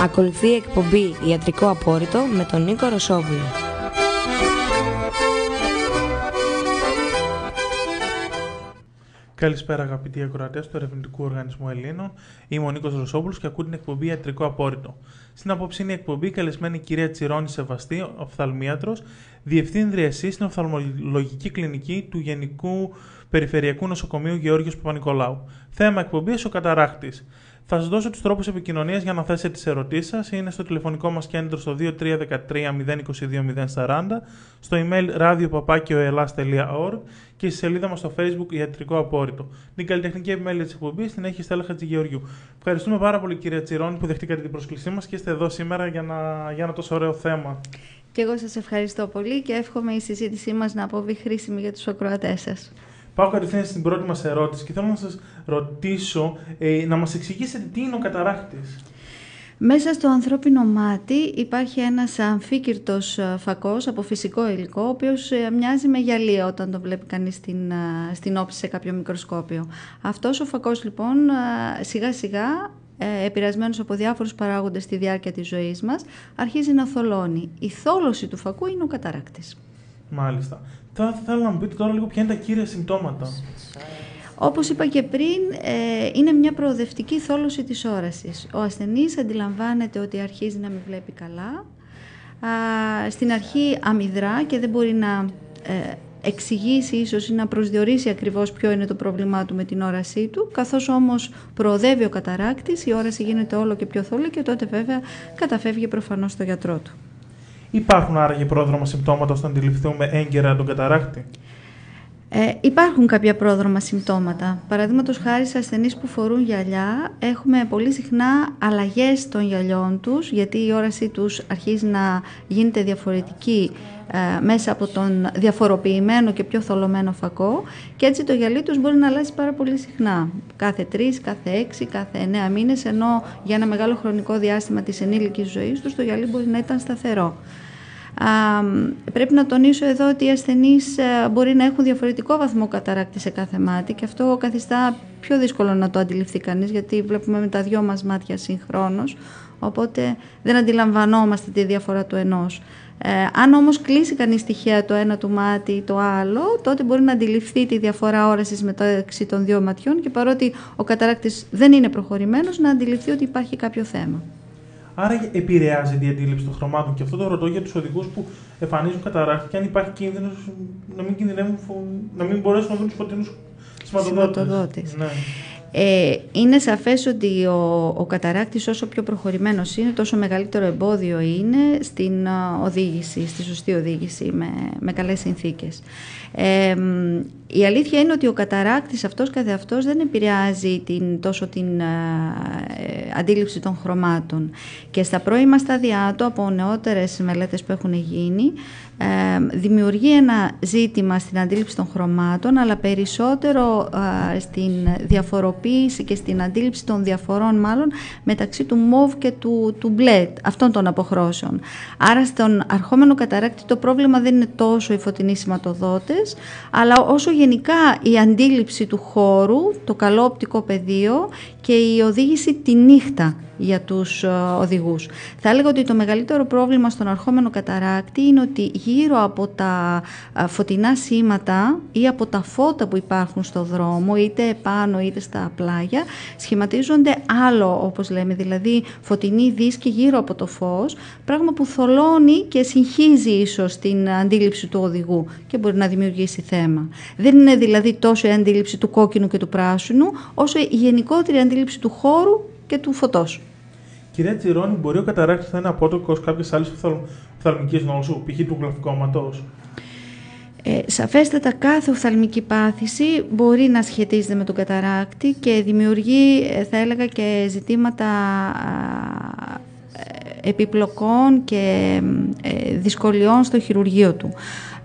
Ακολουθεί η εκπομπή Ιατρικό Απόρριτο με τον Νίκο Ρωσόβουλο. Καλησπέρα αγαπητοί ακροατές του Ερευνητικού Οργανισμού Ελλήνων. Είμαι ο Νίκος Ρωσόβουλος και ακούτε την εκπομπή Ιατρικό Απόρριτο. Στην απόψινή εκπομπή καλεσμένη η κυρία Τσιρόνη Σεβαστή, οφθαλμίατρος, διευθύντρια ΕΣΥ στην Οφθαλμολογική Κλινική του Γενικού Περιφερειακού Νοσοκομείου Γεώργιος Παπα-Νικολάου. Θέμα εκπομπής: ο καταράχτης. Θα σας δώσω τους τρόπους επικοινωνίας για να θέσετε τις ερωτήσεις σας. Είναι στο τηλεφωνικό μας κέντρο στο 2313 022 040, στο email radio@oelas.org και στη σελίδα μας στο Facebook Ιατρικό Απόρριτο. Την καλλιτεχνική επιμέλεια της εκπομπής την έχει η Στέλλα Χατζηγεωργιού. Ευχαριστούμε πάρα πολύ, κυρία Τσιρόνη, που δεχτήκατε την πρόσκλησή μας και είστε εδώ σήμερα για ένα τόσο ωραίο θέμα. Και εγώ σας ευχαριστώ πολύ και εύχομαι η συζήτησή μας να αποβεί χρήσιμη για τους ακροατές σας. Πάω κατευθείαν στην πρώτη μας ερώτηση και θέλω να σας ρωτήσω να μας εξηγήσετε τι είναι ο καταράχτης. Μέσα στο ανθρώπινο μάτι υπάρχει ένας αμφίκυρτος φακός από φυσικό υλικό, ο οποίος μοιάζει με γυαλί όταν το βλέπει κανείς στην όψη σε κάποιο μικροσκόπιο. Αυτός ο φακός λοιπόν σιγά σιγά, επηρεασμένος από διάφορους παράγοντες στη διάρκεια της ζωής μας, αρχίζει να θολώνει. Η θόλωση του φακού είναι ο καταράκτης. Μάλιστα. Θα ήθελα να μου πείτε τώρα λίγο ποια είναι τα κύρια συμπτώματα. Όπως είπα και πριν, είναι μια προοδευτική θόλωση της όρασης. Ο ασθενής αντιλαμβάνεται ότι αρχίζει να μην βλέπει καλά. Στην αρχή αμυδρά και δεν μπορεί να εξηγήσει ίσως ή να προσδιορίσει ακριβώς ποιο είναι το πρόβλημά του με την όρασή του. Καθώς όμως προοδεύει ο καταράκτης, η όραση γίνεται όλο και πιο θόλη και τότε βέβαια καταφεύγει προφανώς στο γιατρό του. Υπάρχουν άραγε πρόδρομα συμπτώματα ώστε να αντιληφθούμε έγκαιρα τον καταράκτη? Υπάρχουν κάποια πρόδρομα συμπτώματα. Παραδείγματος χάρη σε ασθενείς που φορούν γυαλιά, έχουμε πολύ συχνά αλλαγές των γυαλιών τους, γιατί η όρασή τους αρχίζει να γίνεται διαφορετική μέσα από τον διαφοροποιημένο και πιο θολωμένο φακό και έτσι το γυαλί τους μπορεί να αλλάζει πάρα πολύ συχνά. Κάθε 3, κάθε 6, κάθε 9 μήνες, ενώ για ένα μεγάλο χρονικό διάστημα της ενήλικης ζωής τους το γυαλί μπορεί να ήταν σταθερό. Πρέπει να τονίσω εδώ ότι οι ασθενείς μπορεί να έχουν διαφορετικό βαθμό καταράκτη σε κάθε μάτι και αυτό καθιστά πιο δύσκολο να το αντιληφθεί κανείς, γιατί βλέπουμε με τα δυο μας μάτια συγχρόνως, οπότε δεν αντιλαμβανόμαστε τη διαφορά του ενός. Αν όμως κλείσει κανείς τυχαία το ένα του μάτι ή το άλλο, τότε μπορεί να αντιληφθεί τη διαφορά όρασης μεταξύ των δύο ματιών και παρότι ο καταράκτης δεν είναι προχωρημένος, να αντιληφθεί ότι υπάρχει κάποιο θέμα. Άρα επηρεάζεται η αντίληψη των χρωμάτων, και αυτό το ρωτώ για τους οδηγούς που εμφανίζουν καταράκτη και αν υπάρχει κίνδυνος να μην μπορέσουν να δουν τους φωτεινούς σηματοδότες. Ναι. Είναι σαφές ότι ο καταράκτης όσο πιο προχωρημένος είναι, τόσο μεγαλύτερο εμπόδιο είναι στην οδήγηση, στη σωστή οδήγηση με καλές συνθήκες. Η αλήθεια είναι ότι ο καταράκτης αυτός καθεαυτός δεν επηρεάζει τόσο την αντίληψη των χρωμάτων και στα πρώιμα στάδια του, από νεότερες μελέτες που έχουν γίνει, δημιουργεί ένα ζήτημα στην αντίληψη των χρωμάτων, αλλά περισσότερο στην διαφοροποίηση και στην αντίληψη των διαφορών μάλλον μεταξύ του μοβ και του μπλε, αυτών των αποχρώσεων. Άρα στον αρχόμενο καταράκτη το πρόβλημα δεν είναι τόσο οι φωτεινοί σηματοδότες, αλλά όσο γενικά η αντίληψη του χώρου, το καλό οπτικό πεδίο και η οδήγηση τη νύχτα για τους οδηγούς. Θα έλεγα ότι το μεγαλύτερο πρόβλημα στον αρχόμενο καταράκτη είναι ότι γύρω από τα φωτεινά σήματα ή από τα φώτα που υπάρχουν στο δρόμο, είτε επάνω είτε στα πλάγια, σχηματίζονται άλλο, όπως λέμε, δηλαδή φωτεινή δίσκη γύρω από το φως, πράγμα που θολώνει και συγχύζει ίσως την αντίληψη του οδηγού και μπορεί να δημιουργήσει θέμα. Δεν είναι δηλαδή τόσο η αντίληψη του κόκκινου και του πράσινου, όσο η γενικότερη αντίληψη του χώρου και του φωτός. Κυρία Τσιρόνη, μπορεί ο καταράκτης να είναι απότοκος κάποιες άλλες οφθαλμικής νόσου, π.χ. του γλαυκώματος? Σαφέστατα κάθε οφθαλμική πάθηση μπορεί να σχετίζεται με τον καταράκτη και δημιουργεί, θα έλεγα, και ζητήματα επιπλοκών και δυσκολιών στο χειρουργείο του.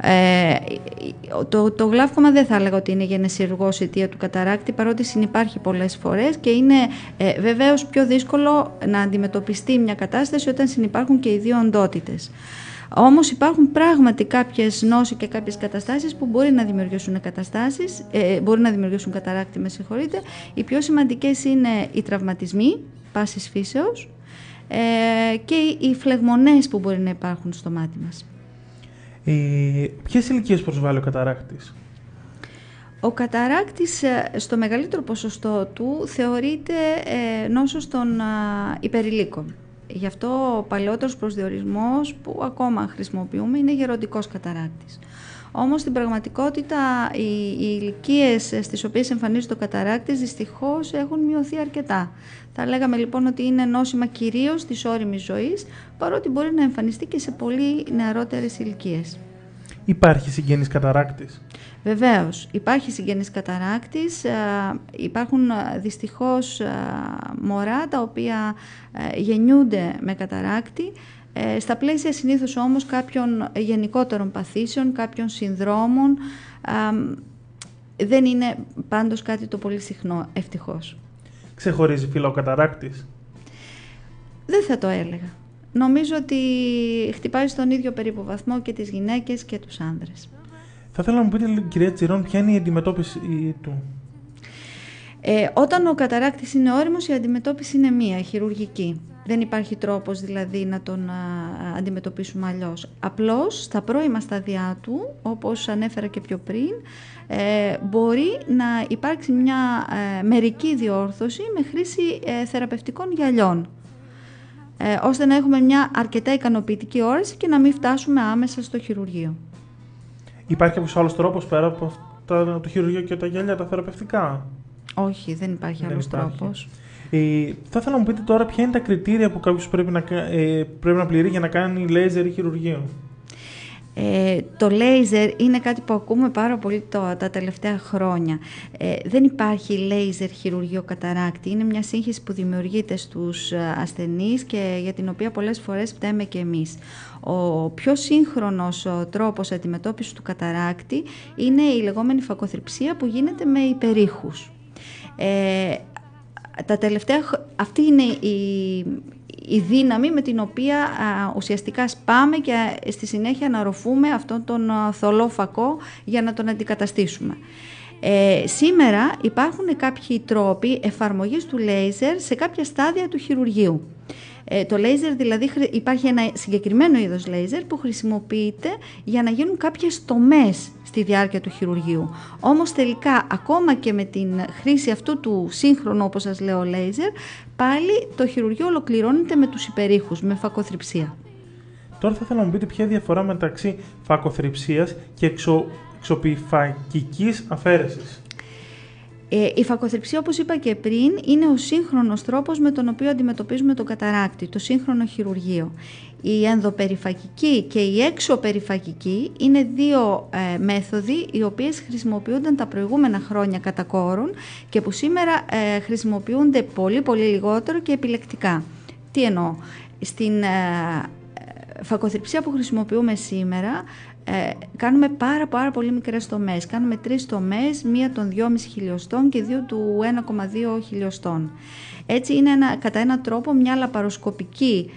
Το γλαύκωμα δεν θα έλεγα ότι είναι γενεσιουργός αιτία του καταράκτη, παρότι συνυπάρχει πολλές φορές και είναι βεβαίως πιο δύσκολο να αντιμετωπιστεί μια κατάσταση όταν συνυπάρχουν και οι δύο οντότητες. Όμως υπάρχουν πράγματι κάποιες νόσοι και κάποιες καταστάσεις που μπορεί να δημιουργήσουν καταράκτη, Οι πιο σημαντικές είναι οι τραυματισμοί πάσης φύσεως, και οι φλεγμονές που μπορεί να υπάρχουν στο μάτι μας. Ποιες ηλικίες προσβάλλει ο καταράκτης? Ο καταράκτης στο μεγαλύτερο ποσοστό του θεωρείται νόσος των υπερηλίκων. Γι' αυτό ο παλαιότερος προσδιορισμός που ακόμα χρησιμοποιούμε είναι γεροντικός καταράκτης. Όμως στην πραγματικότητα οι ηλικίες στις οποίες εμφανίζεται ο καταράκτης δυστυχώς έχουν μειωθεί αρκετά. Θα λέγαμε λοιπόν ότι είναι νόσημα κυρίως της ώριμης ζωής, παρότι μπορεί να εμφανιστεί και σε πολύ νεαρότερες ηλικίες. Υπάρχει συγγενής καταράκτης? Βεβαίως, υπάρχει συγγενής καταράκτης. Υπάρχουν δυστυχώς μωρά τα οποία γεννιούνται με καταράκτη, στα πλαίσια συνήθως όμως κάποιων γενικότερων παθήσεων, κάποιων συνδρόμων. Δεν είναι πάντως κάτι το πολύ συχνό, ευτυχώς. Ξεχωρίζει φύλλα ο καταράκτης? Δεν θα το έλεγα. Νομίζω ότι χτυπάει στον ίδιο περίπου βαθμό και τις γυναίκες και τους άνδρες. Θα ήθελα να μου πείτε, κυρία Τσιρών, ποια είναι η αντιμετώπιση του? Όταν ο καταράκτης είναι ώριμος, η αντιμετώπιση είναι μία, χειρουργική. Δεν υπάρχει τρόπος δηλαδή να τον αντιμετωπίσουμε αλλιώς. Απλώς στα πρώιμα στάδια του, όπως ανέφερα και πιο πριν, μπορεί να υπάρξει μια μερική διόρθωση με χρήση θεραπευτικών γυαλιών, ώστε να έχουμε μια αρκετά ικανοποιητική όραση και να μην φτάσουμε άμεσα στο χειρουργείο. Υπάρχει κάποιος άλλος τρόπος πέρα από το χειρουργείο και τα γυαλιά, τα θεραπευτικά? Όχι, δεν υπάρχει άλλος τρόπος. Θα ήθελα να μου πείτε τώρα ποια είναι τα κριτήρια που κάποιος πρέπει να πληρεί για να κάνει λέιζερ ή χειρουργείο. Το λέιζερ είναι κάτι που ακούμε πάρα πολύ τα τελευταία χρόνια. Δεν υπάρχει λέιζερ χειρουργείο καταράκτη. Είναι μια σύγχυση που δημιουργείται στους ασθενείς και για την οποία πολλές φορές φταίμε και εμείς. Ο πιο σύγχρονος τρόπος αντιμετώπισης του καταράκτη είναι η λεγόμενη φακοθριψία που γίνεται με υπερήχους. Αυτή είναι η δύναμη με την οποία ουσιαστικά σπάμε και στη συνέχεια αναρροφούμε αυτόν τον θολό φακό για να τον αντικαταστήσουμε. Σήμερα υπάρχουν κάποιοι τρόποι εφαρμογής του λέιζερ σε κάποια στάδια του χειρουργείου. Το λέιζερ δηλαδή, υπάρχει ένα συγκεκριμένο είδος λέιζερ που χρησιμοποιείται για να γίνουν κάποιες τομές στη διάρκεια του χειρουργείου. Όμως τελικά ακόμα και με την χρήση αυτού του σύγχρονου, όπως σας λέω, λέιζερ, πάλι το χειρουργείο ολοκληρώνεται με τους υπερήχους, με φακοθριψία. Τώρα θα ήθελα να μου πείτε ποια διαφορά μεταξύ φακοθριψίας και εξωπιφακικής αφαίρεσης. Η φακοθριψία, όπως είπα και πριν, είναι ο σύγχρονος τρόπος με τον οποίο αντιμετωπίζουμε τον καταράκτη, το σύγχρονο χειρουργείο. Η ενδοπεριφακική και η εξωπεριφακική είναι δύο μέθοδοι οι οποίες χρησιμοποιούνταν τα προηγούμενα χρόνια κατά κόρον και που σήμερα χρησιμοποιούνται πολύ πολύ λιγότερο και επιλεκτικά. Τι εννοώ? Στην φακοθριψία που χρησιμοποιούμε σήμερα κάνουμε πάρα πολύ μικρές τομές. Κάνουμε 3 τομές, μία των 2,5 χιλιοστών και 2 του 1,2 χιλιοστών. Έτσι είναι κατά έναν τρόπο μια λαπαροσκοπική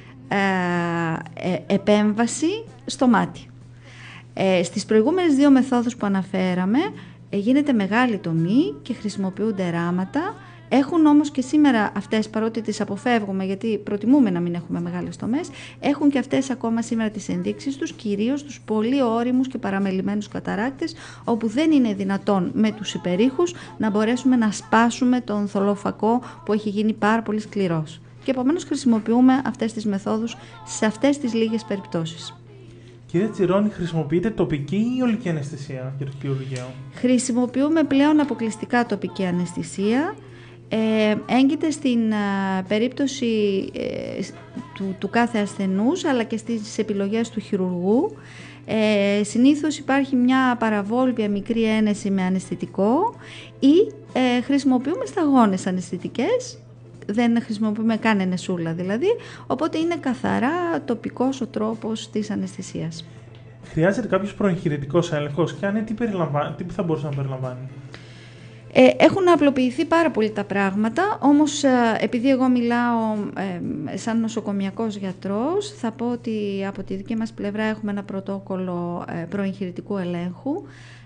επέμβαση στο μάτι. Στις προηγούμενες 2 μεθόδους που αναφέραμε γίνεται μεγάλη τομή και χρησιμοποιούνται ράματα. Έχουν όμως και σήμερα αυτές, παρότι τις αποφεύγουμε γιατί προτιμούμε να μην έχουμε μεγάλες τομές, έχουν και αυτές ακόμα σήμερα τις ενδείξεις τους, κυρίως τους πολύ ώριμους και παραμελημένους καταράκτες, όπου δεν είναι δυνατόν με τους υπερήχους να μπορέσουμε να σπάσουμε τον θολό φακό που έχει γίνει πάρα πολύ σκληρός. Και επομένως χρησιμοποιούμε αυτές τις μεθόδους σε αυτές τις λίγες περιπτώσεις. Κύριε Τσιρώνη, χρησιμοποιείτε τοπική ή ολική αναισθησία για το χειρουργείο? Χρησιμοποιούμε πλέον αποκλειστικά τοπική αναισθησία. Έγκυται στην περίπτωση του κάθε ασθενούς αλλά και στις επιλογές του χειρουργού. Συνήθως υπάρχει μια παραβόλβια μικρή ένεση με αναισθητικό ή χρησιμοποιούμε σταγόνες αναισθητικές, δεν χρησιμοποιούμε καν ενεσούλα δηλαδή, οπότε είναι καθαρά τοπικός ο τρόπος της αναισθησίας. Χρειάζεται κάποιος προεγχειρητικός έλεγχος και αν ναι, τι θα μπορούσε να περιλαμβάνει? Έχουν απλοποιηθεί πάρα πολύ τα πράγματα, όμως επειδή εγώ μιλάω σαν νοσοκομιακός γιατρός, θα πω ότι από τη δική μας πλευρά έχουμε ένα πρωτόκολλο προεγχειρητικού ελέγχου,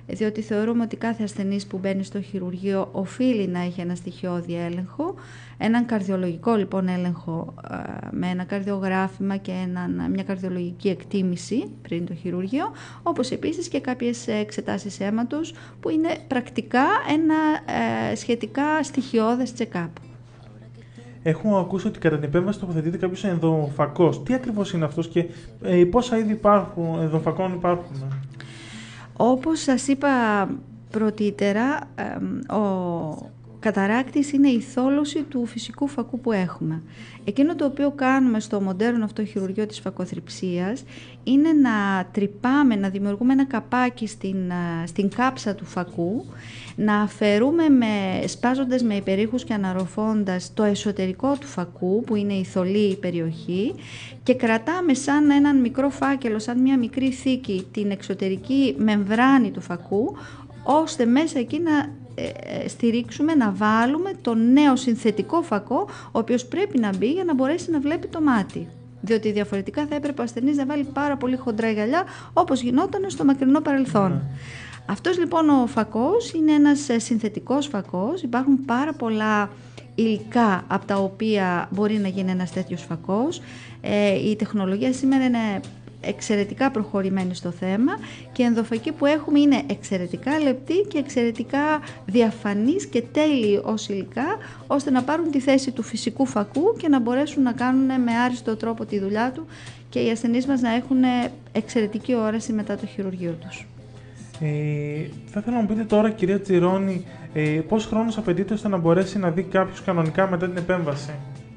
διότι θεωρούμε ότι κάθε ασθενής που μπαίνει στο χειρουργείο οφείλει να έχει ένα στοιχειώδη έλεγχο, έναν καρδιολογικό λοιπόν έλεγχο με ένα καρδιογράφημα και μια καρδιολογική εκτίμηση πριν το χειρουργείο, όπως επίσης και κάποιες εξετάσεις αίματος που είναι πρακτικά ένα σχετικά στοιχειώδες check-up. Έχω ακούσει ότι κατά την επέμβαση τοποθετείται κάποιος ενδοφακός. Τι ακριβώς είναι αυτός και πόσα είδη ενδοφακών υπάρχουν? Όπως σας είπα πρωτήτερα, ο καταράκτης είναι η θόλωση του φυσικού φακού που έχουμε. Εκείνο το οποίο κάνουμε στο μοντέρνο αυτό χειρουργείο της φακοθριψίας είναι να τρυπάμε, να δημιουργούμε ένα καπάκι στην κάψα του φακού, να αφαιρούμε σπάζοντας με υπερήχους και αναρροφώντας το εσωτερικό του φακού που είναι η θολή περιοχή και κρατάμε σαν έναν μικρό φάκελο, σαν μια μικρή θήκη την εξωτερική μεμβράνη του φακού, ώστε μέσα εκεί να στηρίξουμε, να βάλουμε το νέο συνθετικό φακό, ο οποίος πρέπει να μπει για να μπορέσει να βλέπει το μάτι. Διότι διαφορετικά θα έπρεπε ο ασθενής να βάλει πάρα πολύ χοντρά γυαλιά, όπως γινόταν στο μακρινό παρελθόν. Αυτός λοιπόν ο φακός είναι ένας συνθετικός φακός. Υπάρχουν πάρα πολλά υλικά από τα οποία μπορεί να γίνει ένας τέτοιος φακός. Η τεχνολογία σήμερα είναι εξαιρετικά προχωρημένη στο θέμα και οι ενδοφακοί που έχουμε είναι εξαιρετικά λεπτοί και εξαιρετικά διαφανείς και τέλειοι ως υλικά, ώστε να πάρουν τη θέση του φυσικού φακού και να μπορέσουν να κάνουν με άριστο τρόπο τη δουλειά του και οι ασθενείς μας να έχουν εξαιρετική όραση μετά το χειρουργείο τους. Θα ήθελα να μου πείτε τώρα, κυρία Τσιρόνη, πόσο χρόνος απαιτείται ώστε να μπορέσει να δει κάποιος κανονικά μετά την επέμβαση?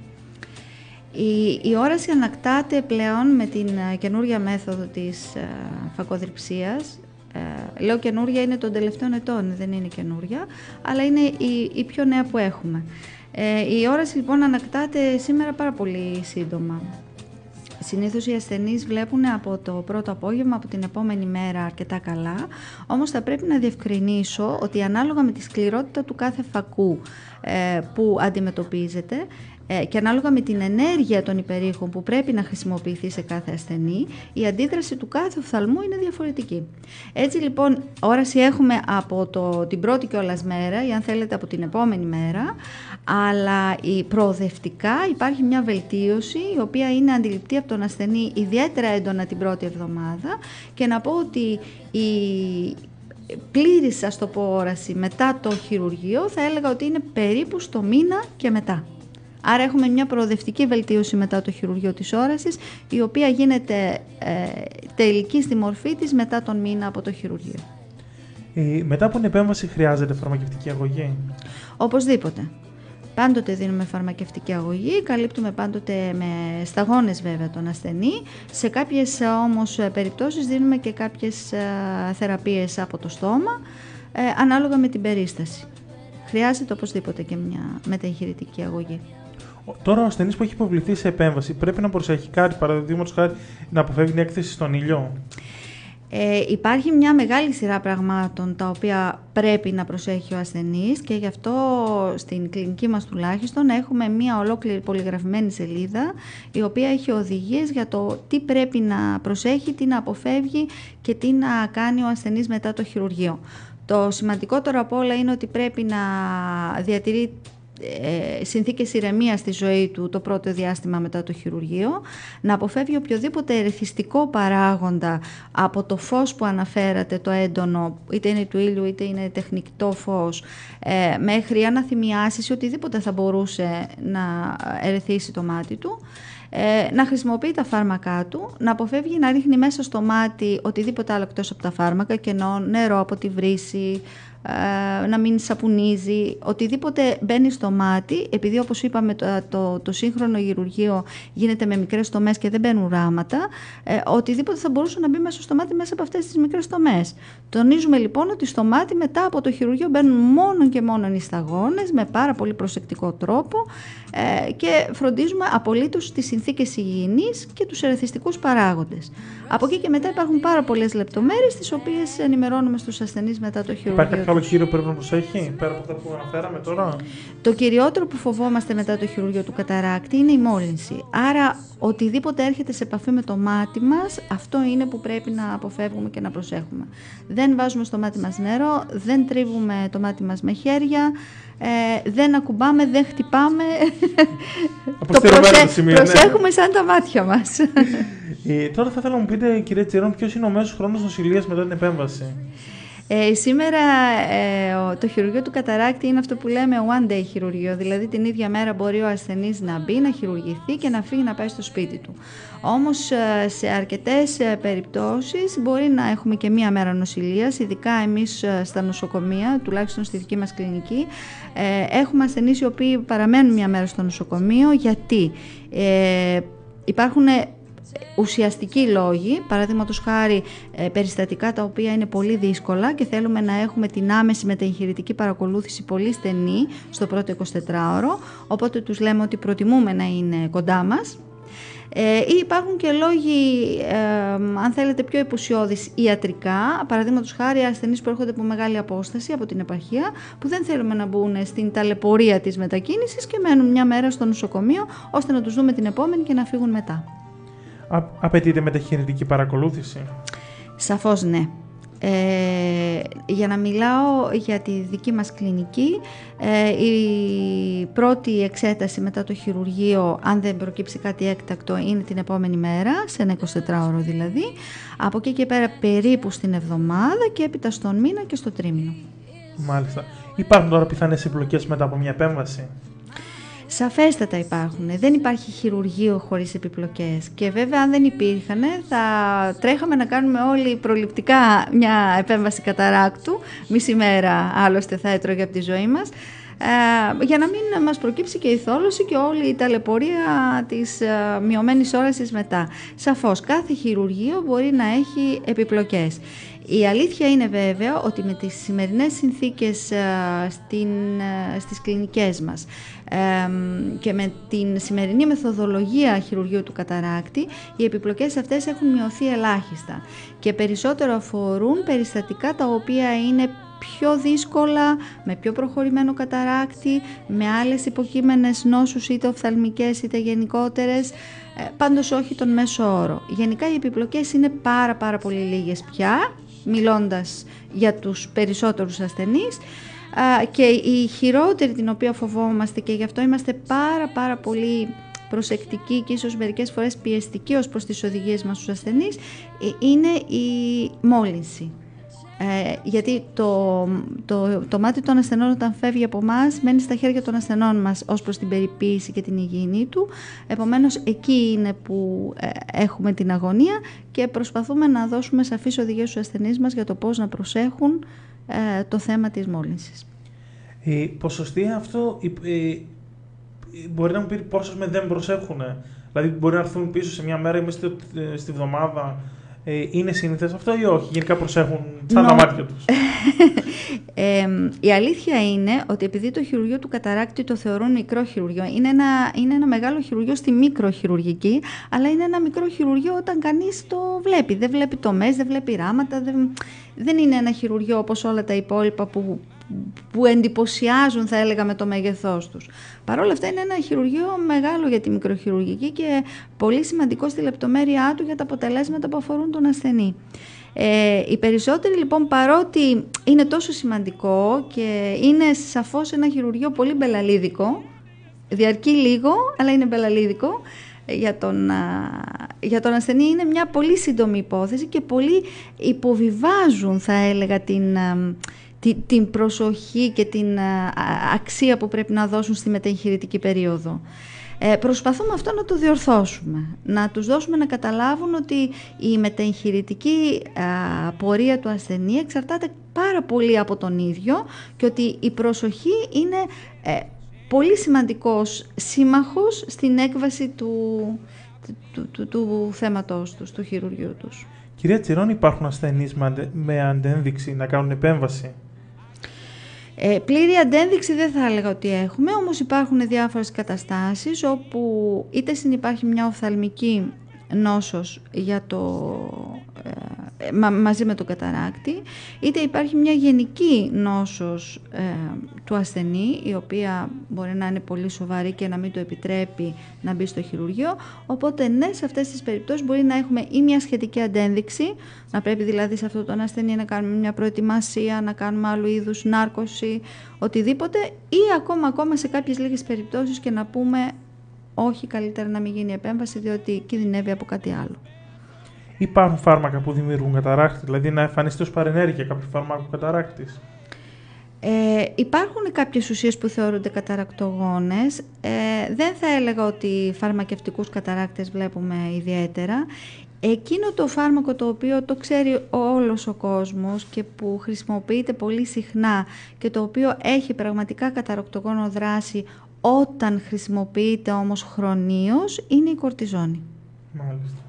Η όραση ανακτάται πλέον με την καινούργια μέθοδο της φακοθριψίας. Λέω καινούργια, είναι των τελευταίων ετών, δεν είναι καινούργια, αλλά είναι η πιο νέα που έχουμε. Η όραση λοιπόν ανακτάται σήμερα πάρα πολύ σύντομα. Συνήθως οι ασθενείς βλέπουν από το πρώτο απόγευμα, από την επόμενη μέρα αρκετά καλά, όμως θα πρέπει να διευκρινίσω ότι ανάλογα με τη σκληρότητα του κάθε φακού που αντιμετωπίζεται και ανάλογα με την ενέργεια των υπερήχων που πρέπει να χρησιμοποιηθεί σε κάθε ασθενή, η αντίδραση του κάθε οφθαλμού είναι διαφορετική. Έτσι λοιπόν, όραση έχουμε από την πρώτη κιόλας μέρα ή αν θέλετε από την επόμενη μέρα, αλλά προοδευτικά υπάρχει μια βελτίωση η οποία είναι αντιληπτή από τον ασθενή ιδιαίτερα έντονα την πρώτη εβδομάδα, και να πω ότι η πλήρης, ας το πω, όραση μετά το χειρουργείο θα έλεγα ότι είναι περίπου στο μήνα και μετά. Άρα έχουμε μια προοδευτική βελτίωση μετά το χειρουργείο της όρασης, η οποία γίνεται τελική στη μορφή της μετά τον μήνα από το χειρουργείο. Μετά από την επέμβαση χρειάζεται φαρμακευτική αγωγή? Οπωσδήποτε. Πάντοτε δίνουμε φαρμακευτική αγωγή, καλύπτουμε πάντοτε με σταγόνες βέβαια τον ασθενή. Σε κάποιες όμως περιπτώσεις δίνουμε και κάποιες θεραπείες από το στόμα, ανάλογα με την περίσταση. Χρειάζεται οπωσδήποτε και μια μεταγχειρητική αγωγή. Τώρα ο ασθενής που έχει υποβληθεί σε επέμβαση πρέπει να προσέχει κάτι, παραδείγματος χάρη να αποφεύγει την έκθεση στον ήλιο? Υπάρχει μια μεγάλη σειρά πραγμάτων τα οποία πρέπει να προσέχει ο ασθενής και γι' αυτό στην κλινική μας τουλάχιστον έχουμε μια ολόκληρη πολυγραφημένη σελίδα η οποία έχει οδηγίες για το τι πρέπει να προσέχει, τι να αποφεύγει και τι να κάνει ο ασθενής μετά το χειρουργείο. Το σημαντικότερο απ' όλα είναι ότι πρέπει να διατηρεί συνθήκες ηρεμίας στη ζωή του το πρώτο διάστημα μετά το χειρουργείο, να αποφεύγει οποιοδήποτε ερεθιστικό παράγοντα από το φως που αναφέρατε, το έντονο, είτε είναι του ήλιου είτε είναι τεχνητό φως, μέχρι αναθυμιάσεις ή οτιδήποτε θα μπορούσε να ερεθίσει το μάτι του, να χρησιμοποιεί τα φάρμακά του, να αποφεύγει να ρίχνει μέσα στο μάτι οτιδήποτε άλλο εκτός από τα φάρμακα, κενό, νερό από τη βρύση, να μην σαπουνίζει, οτιδήποτε μπαίνει στο μάτι, επειδή όπως είπαμε το σύγχρονο χειρουργείο γίνεται με μικρές τομές και δεν μπαίνουν ράματα, οτιδήποτε θα μπορούσε να μπει μέσα στο μάτι μέσα από αυτές τις μικρές τομές. Τονίζουμε λοιπόν ότι στο μάτι μετά από το χειρουργείο μπαίνουν μόνο και μόνο οι σταγόνες με πάρα πολύ προσεκτικό τρόπο και φροντίζουμε απολύτως τις συνθήκες υγιεινής και τους ερεθιστικούς παράγοντες. Από εκεί και μετά υπάρχουν πάρα πολλές λεπτομέρειες τις οποίες ενημερώνουμε στους ασθενείς μετά το χειρουργείο. κάποιο άλλο κύριο που πρέπει να προσέχει, πέρα από αυτά που αναφέραμε τώρα? Το κυριότερο που φοβόμαστε μετά το χειρουργείο του καταράκτη είναι η μόλυνση. Άρα, οτιδήποτε έρχεται σε επαφή με το μάτι μας, αυτό είναι που πρέπει να αποφεύγουμε και να προσέχουμε. Δεν βάζουμε στο μάτι μας νερό, δεν τρίβουμε το μάτι μας με χέρια, δεν ακουμπάμε, δεν χτυπάμε. Προσέχουμε σαν τα μάτια μας. Τώρα θα ήθελα να μου πείτε, κυρία Τσιρών, ποιος είναι ο μέσος χρόνος νοσηλείας μετά την επέμβαση? Σήμερα το χειρουργείο του καταράκτη είναι αυτό που λέμε one day χειρουργείο, δηλαδή την ίδια μέρα μπορεί ο ασθενής να μπει, να χειρουργηθεί και να φύγει να πάει στο σπίτι του. Όμως σε αρκετές περιπτώσεις μπορεί να έχουμε και μία μέρα νοσηλείας, ειδικά εμείς στα νοσοκομεία, τουλάχιστον στη δική μας κλινική, έχουμε ασθενείς οι οποίοι παραμένουν μία μέρα στο νοσοκομείο. Γιατί υπάρχουν ουσιαστικοί λόγοι, παραδείγματος χάρη περιστατικά τα οποία είναι πολύ δύσκολα και θέλουμε να έχουμε την άμεση μεταγχειρητική παρακολούθηση πολύ στενή στο πρώτο 24ωρο, οπότε τους λέμε ότι προτιμούμε να είναι κοντά μας. Ή υπάρχουν και λόγοι, αν θέλετε, πιο επουσιώδεις ιατρικά, παραδείγματος χάρη ασθενείς που έρχονται από μεγάλη απόσταση από την επαρχία, που δεν θέλουμε να μπουν στην ταλαιπωρία της μετακίνησης και μένουν μια μέρα στο νοσοκομείο, ώστε να τους δούμε την επόμενη και να φύγουν μετά. Απαιτείται μεταχειρητική παρακολούθηση? Σαφώς ναι. Για να μιλάω για τη δική μας κλινική, η πρώτη εξέταση μετά το χειρουργείο, αν δεν προκύψει κάτι έκτακτο, είναι την επόμενη μέρα, σε ένα 24ωρο δηλαδή. Από εκεί και πέρα περίπου στην εβδομάδα και έπειτα στον μήνα και στο τρίμηνο. Μάλιστα. Υπάρχουν τώρα πιθανές επιπλοκές μετά από μια επέμβαση? Σαφέστατα υπάρχουν. Δεν υπάρχει χειρουργείο χωρίς επιπλοκές. Και βέβαια αν δεν υπήρχαν θα τρέχαμε να κάνουμε όλοι προληπτικά μια επέμβαση καταράκτου. Μισή μέρα άλλωστε θα έτρωγε από τη ζωή μας. Για να μην μας προκύψει και η θόλωση και όλη η ταλαιπωρία της μειωμένης όρασης μετά. Σαφώς κάθε χειρουργείο μπορεί να έχει επιπλοκές. Η αλήθεια είναι βέβαια ότι με τις σημερινές συνθήκες στις κλινικές μας και με την σημερινή μεθοδολογία χειρουργείου του καταράκτη, οι επιπλοκές αυτές έχουν μειωθεί ελάχιστα και περισσότερο αφορούν περιστατικά τα οποία είναι πιο δύσκολα, με πιο προχωρημένο καταράκτη, με άλλες υποκείμενες νόσους είτε οφθαλμικές είτε γενικότερες, πάντως όχι τον μέσο όρο. Γενικά οι επιπλοκές είναι πάρα πολύ λίγες πια, μιλώντας για τους περισσότερους ασθενείς, και η χειρότερη την οποία φοβόμαστε και γι' αυτό είμαστε πάρα πολύ προσεκτικοί και ίσως μερικές φορές πιεστικοί ως προς τις οδηγίες μας στους ασθενείς, είναι η μόλυνση. Γιατί το μάτι των ασθενών όταν φεύγει από εμάς μένει στα χέρια των ασθενών μας ως προς την περιποίηση και την υγιεινή του. Επομένως εκεί είναι που έχουμε την αγωνία και προσπαθούμε να δώσουμε σαφείς οδηγίες στους ασθενείς μας για το πώς να προσέχουν το θέμα της μόλυνσης. Ποσοστία αυτό μπορεί να μου πει πόσες δεν προσέχουν? Δηλαδή μπορεί να έρθουν πίσω σε μια μέρα ή μέσα στη βδομάδα? Είναι σύνηθες αυτό ή όχι? Γενικά προσέχουν σαν τα μάτια τους? Η αλήθεια είναι ότι επειδή το χειρουργείο του καταράκτη το θεωρούν μικρό χειρουργείο, είναι ένα μεγάλο χειρουργείο στη μικροχειρουργική, αλλά είναι ένα μικρό χειρουργείο όταν κανείς το βλέπει. Δεν βλέπει τομές, δεν βλέπει ράματα, δεν είναι ένα χειρουργείο όπως όλα τα υπόλοιπα που εντυπωσιάζουν, θα έλεγα, με το μέγεθός τους. Παρ' όλα αυτά είναι ένα χειρουργείο μεγάλο για τη μικροχειρουργική και πολύ σημαντικό στη λεπτομέρειά του για τα αποτελέσματα που αφορούν τον ασθενή. Οι περισσότεροι λοιπόν, παρότι είναι τόσο σημαντικό και είναι σαφώς ένα χειρουργείο πολύ μπελαλίδικο, διαρκεί λίγο αλλά είναι μπελαλίδικο, για τον ασθενή είναι μια πολύ σύντομη υπόθεση και πολλοί υποβιβάζουν, θα έλεγα, την προσοχή και την αξία που πρέπει να δώσουν στη μεταγχειρητική περίοδο. Προσπαθούμε αυτό να το διορθώσουμε, να τους δώσουμε να καταλάβουν ότι η μεταγχειρητική πορεία του ασθενή εξαρτάται πάρα πολύ από τον ίδιο και ότι η προσοχή είναι πολύ σημαντικός σύμμαχος στην έκβαση του θέματός τους, του χειρουργείου τους. Κυρία Τσιρών, υπάρχουν ασθενείς με αντένδειξη να κάνουν επέμβαση? Πλήρη αντένδειξη δεν θα έλεγα ότι έχουμε, όμως υπάρχουν διάφορες καταστάσεις όπου είτε συνυπάρχει μια οφθαλμική νόσος για το μαζί με τον καταράκτη, είτε υπάρχει μια γενική νόσος του ασθενή, η οποία μπορεί να είναι πολύ σοβαρή και να μην το επιτρέπει να μπει στο χειρουργείο. Οπότε ναι, σε αυτές τις περιπτώσεις μπορεί να έχουμε ή μια σχετική αντένδειξη, να πρέπει δηλαδή σε αυτόν τον ασθενή να κάνουμε μια προετοιμασία, να κάνουμε άλλου είδους νάρκωση, οτιδήποτε, ή ακόμα σε κάποιες λίγες περιπτώσεις και να πούμε όχι, καλύτερα να μην γίνει επέμβαση, διότι κινδυνεύει από κάτι άλλο. Υπάρχουν φάρμακα που δημιουργούν καταράκτη, δηλαδή να εμφανιστεί ως παρενέργεια κάποιο φάρμακο καταράκτης? Υπάρχουν κάποιες ουσίες που θεωρούνται καταρακτογόνες. Δεν θα έλεγα ότι φαρμακευτικούς καταράκτες βλέπουμε ιδιαίτερα. Εκείνο το φάρμακο το οποίο το ξέρει όλος ο κόσμος και που χρησιμοποιείται πολύ συχνά και το οποίο έχει πραγματικά καταρακτογόνο δράση όταν χρησιμοποιείται όμως χρονίως, είναι η κορτιζόνη. Μάλιστα.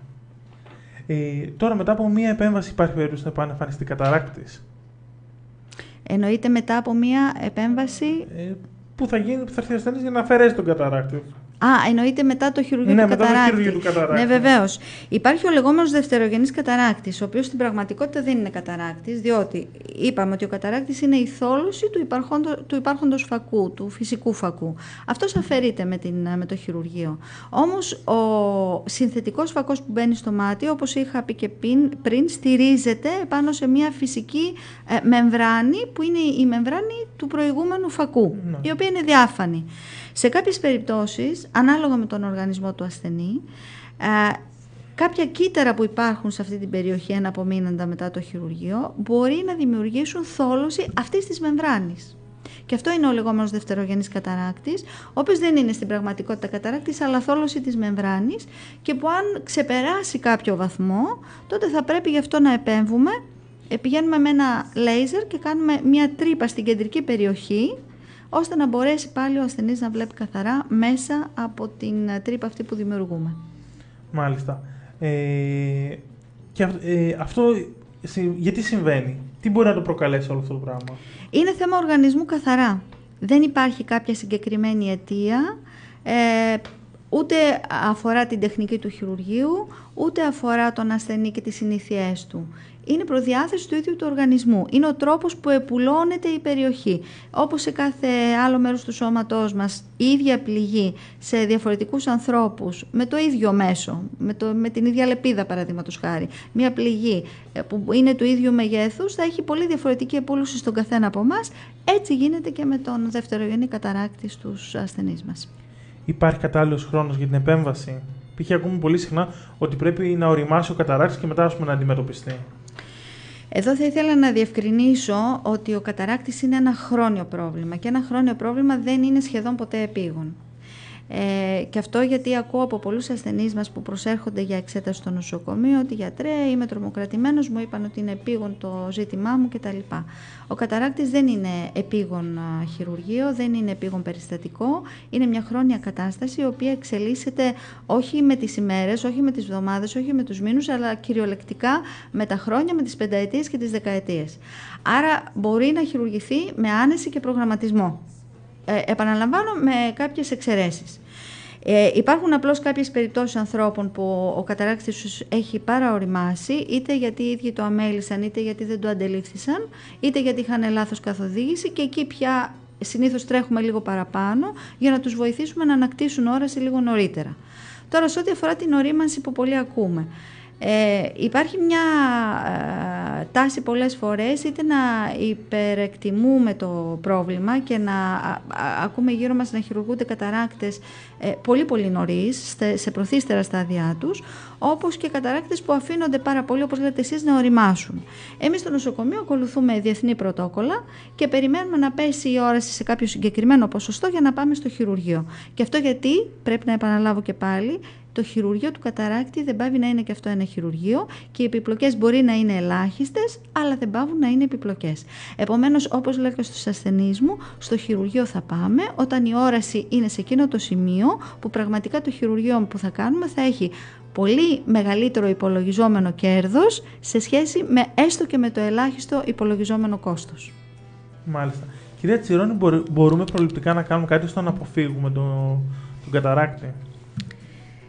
Τώρα μετά από μία επέμβαση υπάρχει περίπτωση να επανεμφανιστεί καταράκτης? Εννοείται μετά από μία επέμβαση που θα έρθει ο ασθενής για να αφαιρέσει τον καταράκτη. Εννοείται μετά το χειρουργείο του καταράκτη. Ναι, βεβαίως. Υπάρχει ο λεγόμενος δευτερογενής καταράκτης, ο οποίος στην πραγματικότητα δεν είναι καταράκτης, διότι είπαμε ότι ο καταράκτης είναι η θόλωση του υπάρχοντος φακού, του φυσικού φακού. Αυτός αφαιρείται με το χειρουργείο. Όμως ο συνθετικός φακός που μπαίνει στο μάτι, όπως είχα πει και πριν, στηρίζεται πάνω σε μια φυσική μεμβράνη, που είναι η μεμβράνη του προηγούμενου φακού, η οποία είναι διάφανη. Σε κάποιες περιπτώσεις, ανάλογα με τον οργανισμό του ασθενή, κάποια κύτταρα που υπάρχουν σε αυτή την περιοχή εναπομείναντα μετά το χειρουργείο μπορεί να δημιουργήσουν θόλωση αυτής της μεμβράνης. Και αυτό είναι ο λεγόμενος δευτερογενής καταράκτης, ο οποίος δεν είναι στην πραγματικότητα καταράκτης, αλλά θόλωση της μεμβράνης, και που αν ξεπεράσει κάποιο βαθμό, τότε θα πρέπει γι' αυτό να επέμβουμε. Πηγαίνουμε με ένα λέιζερ και κάνουμε μια τρύπα στην κεντρική περιοχή, ώστε να μπορέσει πάλι ο ασθενής να βλέπει καθαρά μέσα από την τρύπα αυτή που δημιουργούμε. Μάλιστα. Και αυτό γιατί συμβαίνει? Τι μπορεί να το προκαλέσει όλο αυτό το πράγμα? Είναι θέμα οργανισμού καθαρά. Δεν υπάρχει κάποια συγκεκριμένη αιτία, ούτε αφορά την τεχνική του χειρουργείου, ούτε αφορά τον ασθενή και τις συνήθειές του. Είναι προδιάθεση του ίδιου του οργανισμού. Είναι ο τρόπος που επουλώνεται η περιοχή. Όπως σε κάθε άλλο μέρος του σώματός μας, η ίδια πληγή σε διαφορετικούς ανθρώπους, με το ίδιο μέσο, με την ίδια λεπίδα παραδείγματος χάρη, μια πληγή που είναι του ίδιου μεγέθους, θα έχει πολύ διαφορετική επούλωση στον καθένα από εμάς. Έτσι γίνεται και με τον δευτερογενή καταράκτη στους ασθενείς μας. Υπάρχει κατάλληλος χρόνος για την επέμβαση? Π.χ. ακούμε πολύ συχνά ότι πρέπει να οριμάσει ο καταράκτης και μετά να αντιμετωπιστεί. Εδώ θα ήθελα να διευκρινίσω ότι ο καταράκτης είναι ένα χρόνιο πρόβλημα και ένα χρόνιο πρόβλημα δεν είναι σχεδόν ποτέ επίγον. Και αυτό γιατί ακούω από πολλούς ασθενείς μας που προσέρχονται για εξέταση στο νοσοκομείο ότι γιατρέ, είμαι τρομοκρατημένος, μου είπαν ότι είναι επίγον το ζήτημά μου κτλ. Ο καταράκτης δεν είναι επίγον χειρουργείο, δεν είναι επίγον περιστατικό, είναι μια χρόνια κατάσταση η οποία εξελίσσεται όχι με τις ημέρες, όχι με τις εβδομάδες, όχι με τους μήνους, αλλά κυριολεκτικά με τα χρόνια, με τις πενταετίες και τις δεκαετίες. Άρα μπορεί να χειρουργηθεί με άνεση και προγραμματισμό. Επαναλαμβάνω, με κάποιες εξαιρέσεις. Υπάρχουν απλώς κάποιες περιπτώσεις ανθρώπων που ο καταράκτης τους έχει παραοριμάσει, είτε γιατί οι ίδιοι το αμέλησαν, είτε γιατί δεν το αντελήφθησαν, είτε γιατί είχαν λάθος καθοδήγηση, και εκεί πια συνήθως τρέχουμε λίγο παραπάνω για να τους βοηθήσουμε να ανακτήσουν όραση λίγο νωρίτερα. Τώρα, σε ό,τι αφορά την ορίμανση που πολύ ακούμε, υπάρχει μια τάση πολλές φορές είτε να υπερεκτιμούμε το πρόβλημα και να ακούμε γύρω μας να χειρουργούνται καταράκτες πολύ πολύ νωρίς, σε προθύστερα στάδια τους, όπως και καταράκτες που αφήνονται πάρα πολύ, όπως λέτε εσείς, να οριμάσουν. Εμείς στο νοσοκομείο ακολουθούμε διεθνή πρωτόκολλα και περιμένουμε να πέσει η όραση σε κάποιο συγκεκριμένο ποσοστό για να πάμε στο χειρουργείο. Και αυτό γιατί, πρέπει να επαναλάβω και πάλι, το χειρουργείο του καταράκτη δεν πάβει να είναι και αυτό ένα χειρουργείο και οι επιπλοκές μπορεί να είναι ελάχιστες, αλλά δεν πάβουν να είναι επιπλοκές. Επομένως, όπως λέω και στους ασθενείς μου, στο χειρουργείο θα πάμε όταν η όραση είναι σε εκείνο το σημείο που πραγματικά το χειρουργείο που θα κάνουμε θα έχει πολύ μεγαλύτερο υπολογιζόμενο κέρδος σε σχέση με έστω και με το ελάχιστο υπολογιζόμενο κόστος. Μάλιστα. Κυρία Τσιρόνη, μπορούμε προληπτικά να κάνουμε κάτι ώστε να αποφύγουμε τον καταράκτη?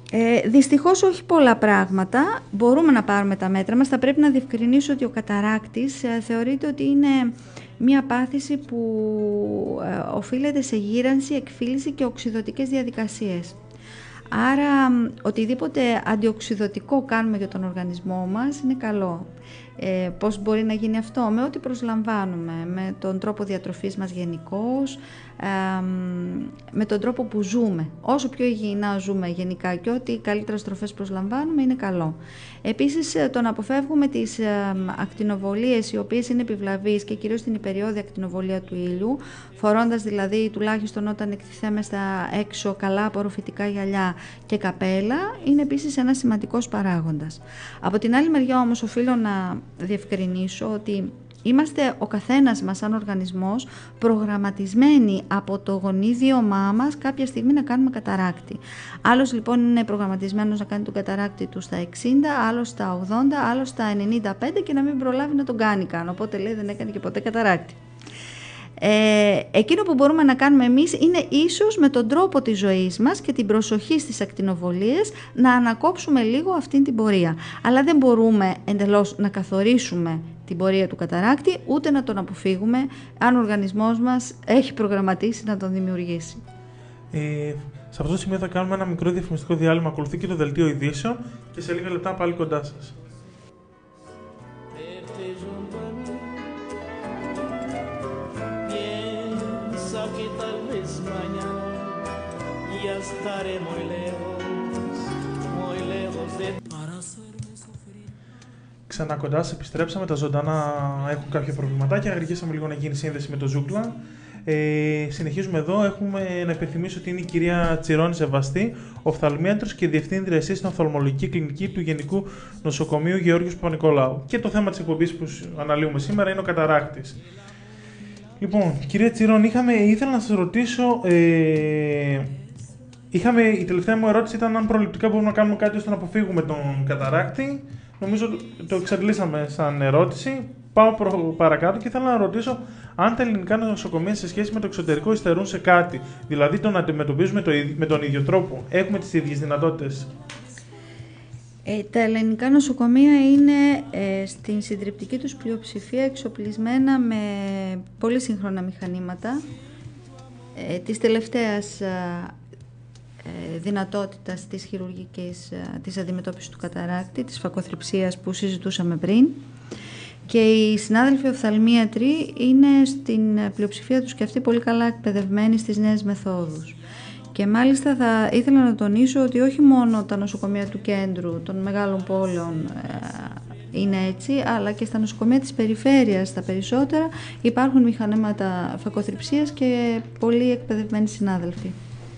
Δυστυχώς όχι πολλά πράγματα. Μπορούμε να πάρουμε τα μέτρα μας. Θα πρέπει να διευκρινίσω ότι ο καταράκτης θεωρείται ότι είναι μία πάθηση που οφείλεται σε γύρανση, εκφύλιση και οξυδωτικές διαδικασίες. Άρα οτιδήποτε αντιοξυδωτικό κάνουμε για τον οργανισμό μας είναι καλό. Πώς μπορεί να γίνει αυτό? Με ό,τι προσλαμβάνουμε, με τον τρόπο διατροφής μας γενικώς, με τον τρόπο που ζούμε. Όσο πιο υγιεινά ζούμε γενικά και ό,τι καλύτερες τροφές προσλαμβάνουμε είναι καλό. Επίσης, το να αποφεύγουμε τις ακτινοβολίες οι οποίες είναι επιβλαβείς και κυρίως την υπεριώδη ακτινοβολία του ήλιου, φορώντας δηλαδή τουλάχιστον όταν εκτιθέμαστε έξω καλά απορροφητικά γυαλιά και καπέλα, είναι επίσης ένας σημαντικός παράγοντας. Από την άλλη μεριά όμως οφείλω να διευκρινίσω ότι είμαστε ο καθένας μας σαν οργανισμός προγραμματισμένοι από το γονίδιωμά μας κάποια στιγμή να κάνουμε καταράκτη. Άλλος λοιπόν είναι προγραμματισμένος να κάνει τον καταράκτη του στα 60, άλλος στα 80, άλλος στα 95 και να μην προλάβει να τον κάνει καν. Οπότε λέει δεν έκανε και ποτέ καταράκτη. Εκείνο που μπορούμε να κάνουμε εμείς είναι ίσως με τον τρόπο της ζωής μας και την προσοχή στις ακτινοβολίες να ανακόψουμε λίγο αυτήν την πορεία. Αλλά δεν μπορούμε εντελώς να καθορίσουμε την πορεία του καταράκτη, ούτε να τον αποφύγουμε αν ο οργανισμός μας έχει προγραμματίσει να τον δημιουργήσει. Σε αυτό το σημείο θα κάνουμε ένα μικρό διαφημιστικό διάλειμμα. Ακολουθεί και το δελτίο ειδήσεων και σε λίγα λεπτά πάλι κοντά σας. Ξανά κοντά σας, επιστρέψαμε. Τα ζωντανά έχουν κάποια προβληματάκια. Αργήσαμε λίγο να γίνει σύνδεση με το Ζούγκλα. Συνεχίζουμε εδώ. Έχουμε να υπενθυμίσω ότι είναι η κυρία Τσιρόνη Σεβαστή, οφθαλμίατρος και διευθύντρια εσείς στην οφθαλμολογική κλινική του Γενικού Νοσοκομείου Γεώργιος Παπα-Νικολάου. Και το θέμα της εκπομπής που αναλύουμε σήμερα είναι ο καταράκτης. Λοιπόν, κυρία Τσιρόνη, ήθελα να σας ρωτήσω. Η τελευταία μου ερώτηση ήταν αν προληπτικά μπορούμε να κάνουμε κάτι ώστε να αποφύγουμε τον καταράκτη. Νομίζω το εξαντλήσαμε σαν ερώτηση. Πάω παρακάτω και ήθελα να ρωτήσω αν τα ελληνικά νοσοκομεία σε σχέση με το εξωτερικό υστερούν σε κάτι. Δηλαδή το να αντιμετωπίζουμε με τον ίδιο τρόπο. Έχουμε τις ίδιες δυνατότητες. Τα ελληνικά νοσοκομεία είναι στην συντριπτική τους πλειοψηφία εξοπλισμένα με πολύ σύγχρονα μηχανήματα. Της τελευταίας δυνατότητας της χειρουργικής, της αντιμετώπισης του καταράκτη, της φακοθριψίας που συζητούσαμε πριν. Και οι συνάδελφοι οφθαλμίατροι είναι στην πλειοψηφία τους και αυτοί πολύ καλά εκπαιδευμένοι στις νέες μεθόδους. Και μάλιστα θα ήθελα να τονίσω ότι όχι μόνο τα νοσοκομεία του κέντρου των μεγάλων πόλεων είναι έτσι, αλλά και στα νοσοκομεία της περιφέρειας τα περισσότερα υπάρχουν μηχανήματα φακοθριψίας και πολύ εκπαιδευμένοι συνάδελφοι.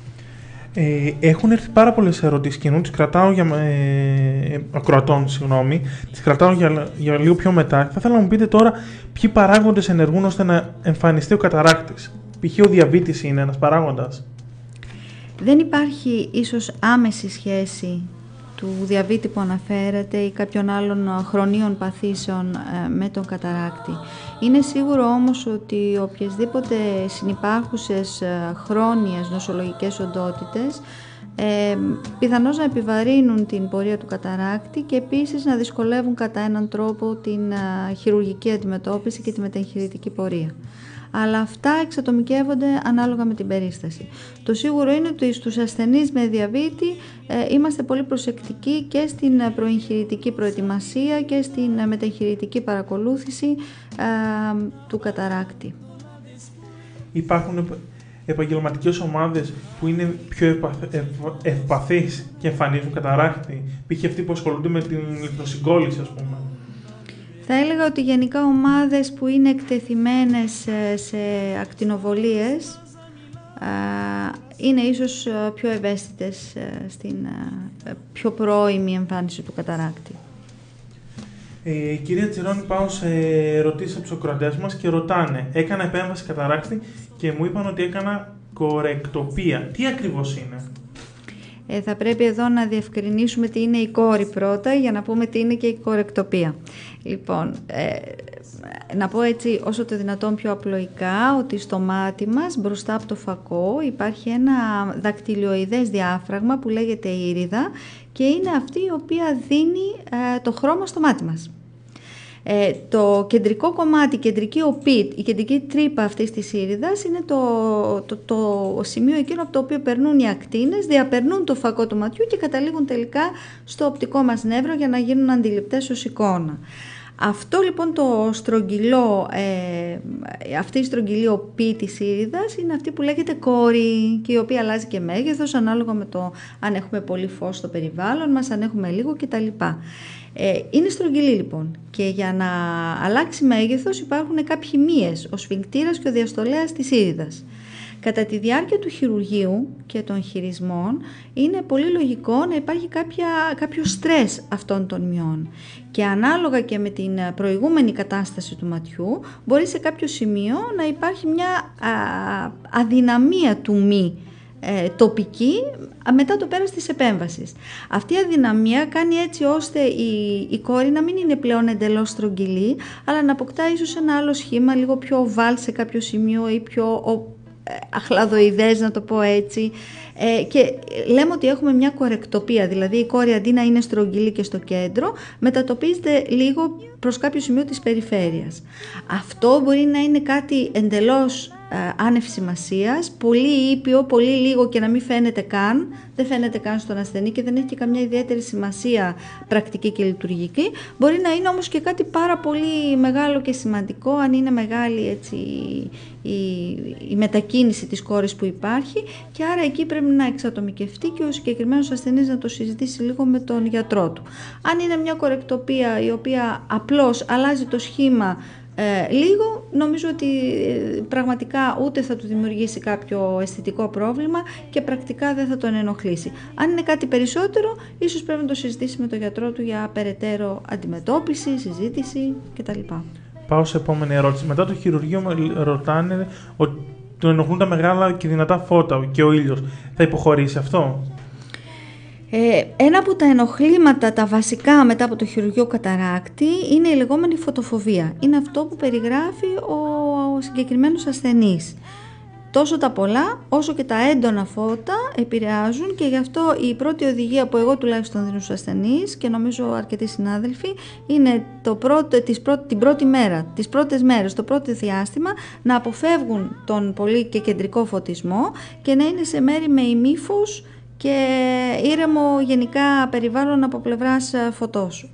Έχουν έρθει πάρα πολλές ερωτήσεις κοινού, τις κρατάω ακροατών, τις κρατάω για λίγο πιο μετά. Θα ήθελα να μου πείτε τώρα ποιοι παράγοντες ενεργούν ώστε να εμφανιστεί ο καταράκτης. Π.χ. ο διαβήτης είναι ένας παράγοντας. Δεν υπάρχει ίσως άμεση σχέση του διαβήτη που αναφέρατε ή κάποιων άλλων χρονίων παθήσεων με τον καταράκτη. Είναι σίγουρο όμως ότι οποιασδήποτε συνυπάρχουσες χρόνιες νοσολογικές οντότητες πιθανώς να επιβαρύνουν την πορεία του καταράκτη και επίσης να δυσκολεύουν κατά έναν τρόπο την χειρουργική αντιμετώπιση και τη μεταγχειρητική πορεία. Αλλά αυτά εξατομικεύονται ανάλογα με την περίσταση. Το σίγουρο είναι ότι στους ασθενείς με διαβήτη είμαστε πολύ προσεκτικοί και στην προεγχειρητική προετοιμασία και στην μεταγχειρητική παρακολούθηση του καταράκτη. Υπάρχουν επαγγελματικές ομάδες που είναι πιο ευπαθείς και εμφανίζουν καταράκτη, π.χ. αυτοί που ασχολούνται με την λιπνοσυγκόλληση, ας πούμε. Θα έλεγα ότι γενικά ομάδες που είναι εκτεθειμένες σε ακτινοβολίες είναι ίσως πιο ευαίσθητες στην πιο πρώιμη εμφάνιση του καταράκτη. Κυρία Τσιρόνη, πάω σε ερωτήσεις από τους ακροατές μας και ρωτάνε. Έκανα επέμβαση καταράκτη και μου είπαν ότι έκανα κορεκτοπία. Τι ακριβώς είναι? Θα πρέπει εδώ να διευκρινίσουμε τι είναι η κόρη πρώτα για να πούμε τι είναι και η κορεκτοπία. Λοιπόν, να πω έτσι όσο το δυνατόν πιο απλοϊκά ότι στο μάτι μας μπροστά από το φακό υπάρχει ένα δακτυλιοειδές διάφραγμα που λέγεται ήριδα και είναι αυτή η οποία δίνει το χρώμα στο μάτι μας. Το κεντρικό κομμάτι, η κεντρική οπή, η κεντρική τρύπα αυτής της ήριδας είναι το σημείο εκείνο από το οποίο περνούν οι ακτίνες, διαπερνούν το φακό του ματιού και καταλήγουν τελικά στο οπτικό μας νεύρο για να γίνουν αντιληπτές ως εικόνα. Αυτό λοιπόν το στρογγυλό, αυτή η στρογγυλή οπή της ήριδας είναι αυτή που λέγεται κόρη και η οποία αλλάζει και μέγεθος ανάλογα με το αν έχουμε πολύ φως στο περιβάλλον μας, αν έχουμε λίγο κτλ. Είναι στρογγυλή λοιπόν και για να αλλάξει μέγεθος υπάρχουν κάποιοι μύες, ο σφιγκτήρας και ο διαστολέας της ήριδας. Κατά τη διάρκεια του χειρουργείου και των χειρισμών είναι πολύ λογικό να υπάρχει κάποιο στρες αυτών των μυών και ανάλογα και με την προηγούμενη κατάσταση του ματιού μπορεί σε κάποιο σημείο να υπάρχει μια αδυναμία του μη τοπική μετά το πέρας της επέμβασης. Αυτή η αδυναμία κάνει έτσι ώστε η κόρη να μην είναι πλέον εντελώς στρογγυλή αλλά να αποκτά ίσως ένα άλλο σχήμα λίγο πιο οβάλ σε κάποιο σημείο ή πιο αχλαδοειδές να το πω έτσι και λέμε ότι έχουμε μια κορεκτοπία, δηλαδή η κόρη αντί να είναι στρογγυλή και στο κέντρο μετατοπίζεται λίγο προς κάποιο σημείο της περιφέρειας. Αυτό μπορεί να είναι κάτι εντελώς άνευ σημασίας, πολύ ήπιο, πολύ λίγο και να μην φαίνεται καν, δεν φαίνεται καν στον ασθενή και δεν έχει και καμιά ιδιαίτερη σημασία πρακτική και λειτουργική. Μπορεί να είναι όμως και κάτι πάρα πολύ μεγάλο και σημαντικό, αν είναι μεγάλη έτσι, η μετακίνηση της κόρης που υπάρχει και άρα εκεί πρέπει να εξατομικευτεί και ο συγκεκριμένος ασθενής να το συζητήσει λίγο με τον γιατρό του. Αν είναι μια κορεκτοπία η οποία απλώς αλλάζει το σχήμα λίγο, νομίζω ότι πραγματικά ούτε θα του δημιουργήσει κάποιο αισθητικό πρόβλημα και πρακτικά δεν θα τον ενοχλήσει. Αν είναι κάτι περισσότερο, ίσως πρέπει να το συζητήσει με τον γιατρό του για περαιτέρω αντιμετώπιση, συζήτηση κτλ. Πάω σε επόμενη ερώτηση. Μετά το χειρουργείο με ρωτάνε ότι τον ενοχλούν τα μεγάλα και δυνατά φώτα και ο ήλιος. Θα υποχωρήσει αυτό? Ένα από τα ενοχλήματα, τα βασικά μετά από το χειρουργείο καταράκτη είναι η λεγόμενη φωτοφοβία. Είναι αυτό που περιγράφει ο συγκεκριμένος ασθενής. Τόσο τα πολλά όσο και τα έντονα φώτα επηρεάζουν και γι' αυτό η πρώτη οδηγία που εγώ τουλάχιστον δίνω στους ασθενείς και νομίζω αρκετοί συνάδελφοι είναι την πρώτη μέρα, τις πρώτες μέρες, το πρώτο διάστημα να αποφεύγουν τον πολύ και κεντρικό φωτισμό και να είναι σε μέρη με ημίφως και ήρεμο γενικά περιβάλλον από πλευράς φωτός.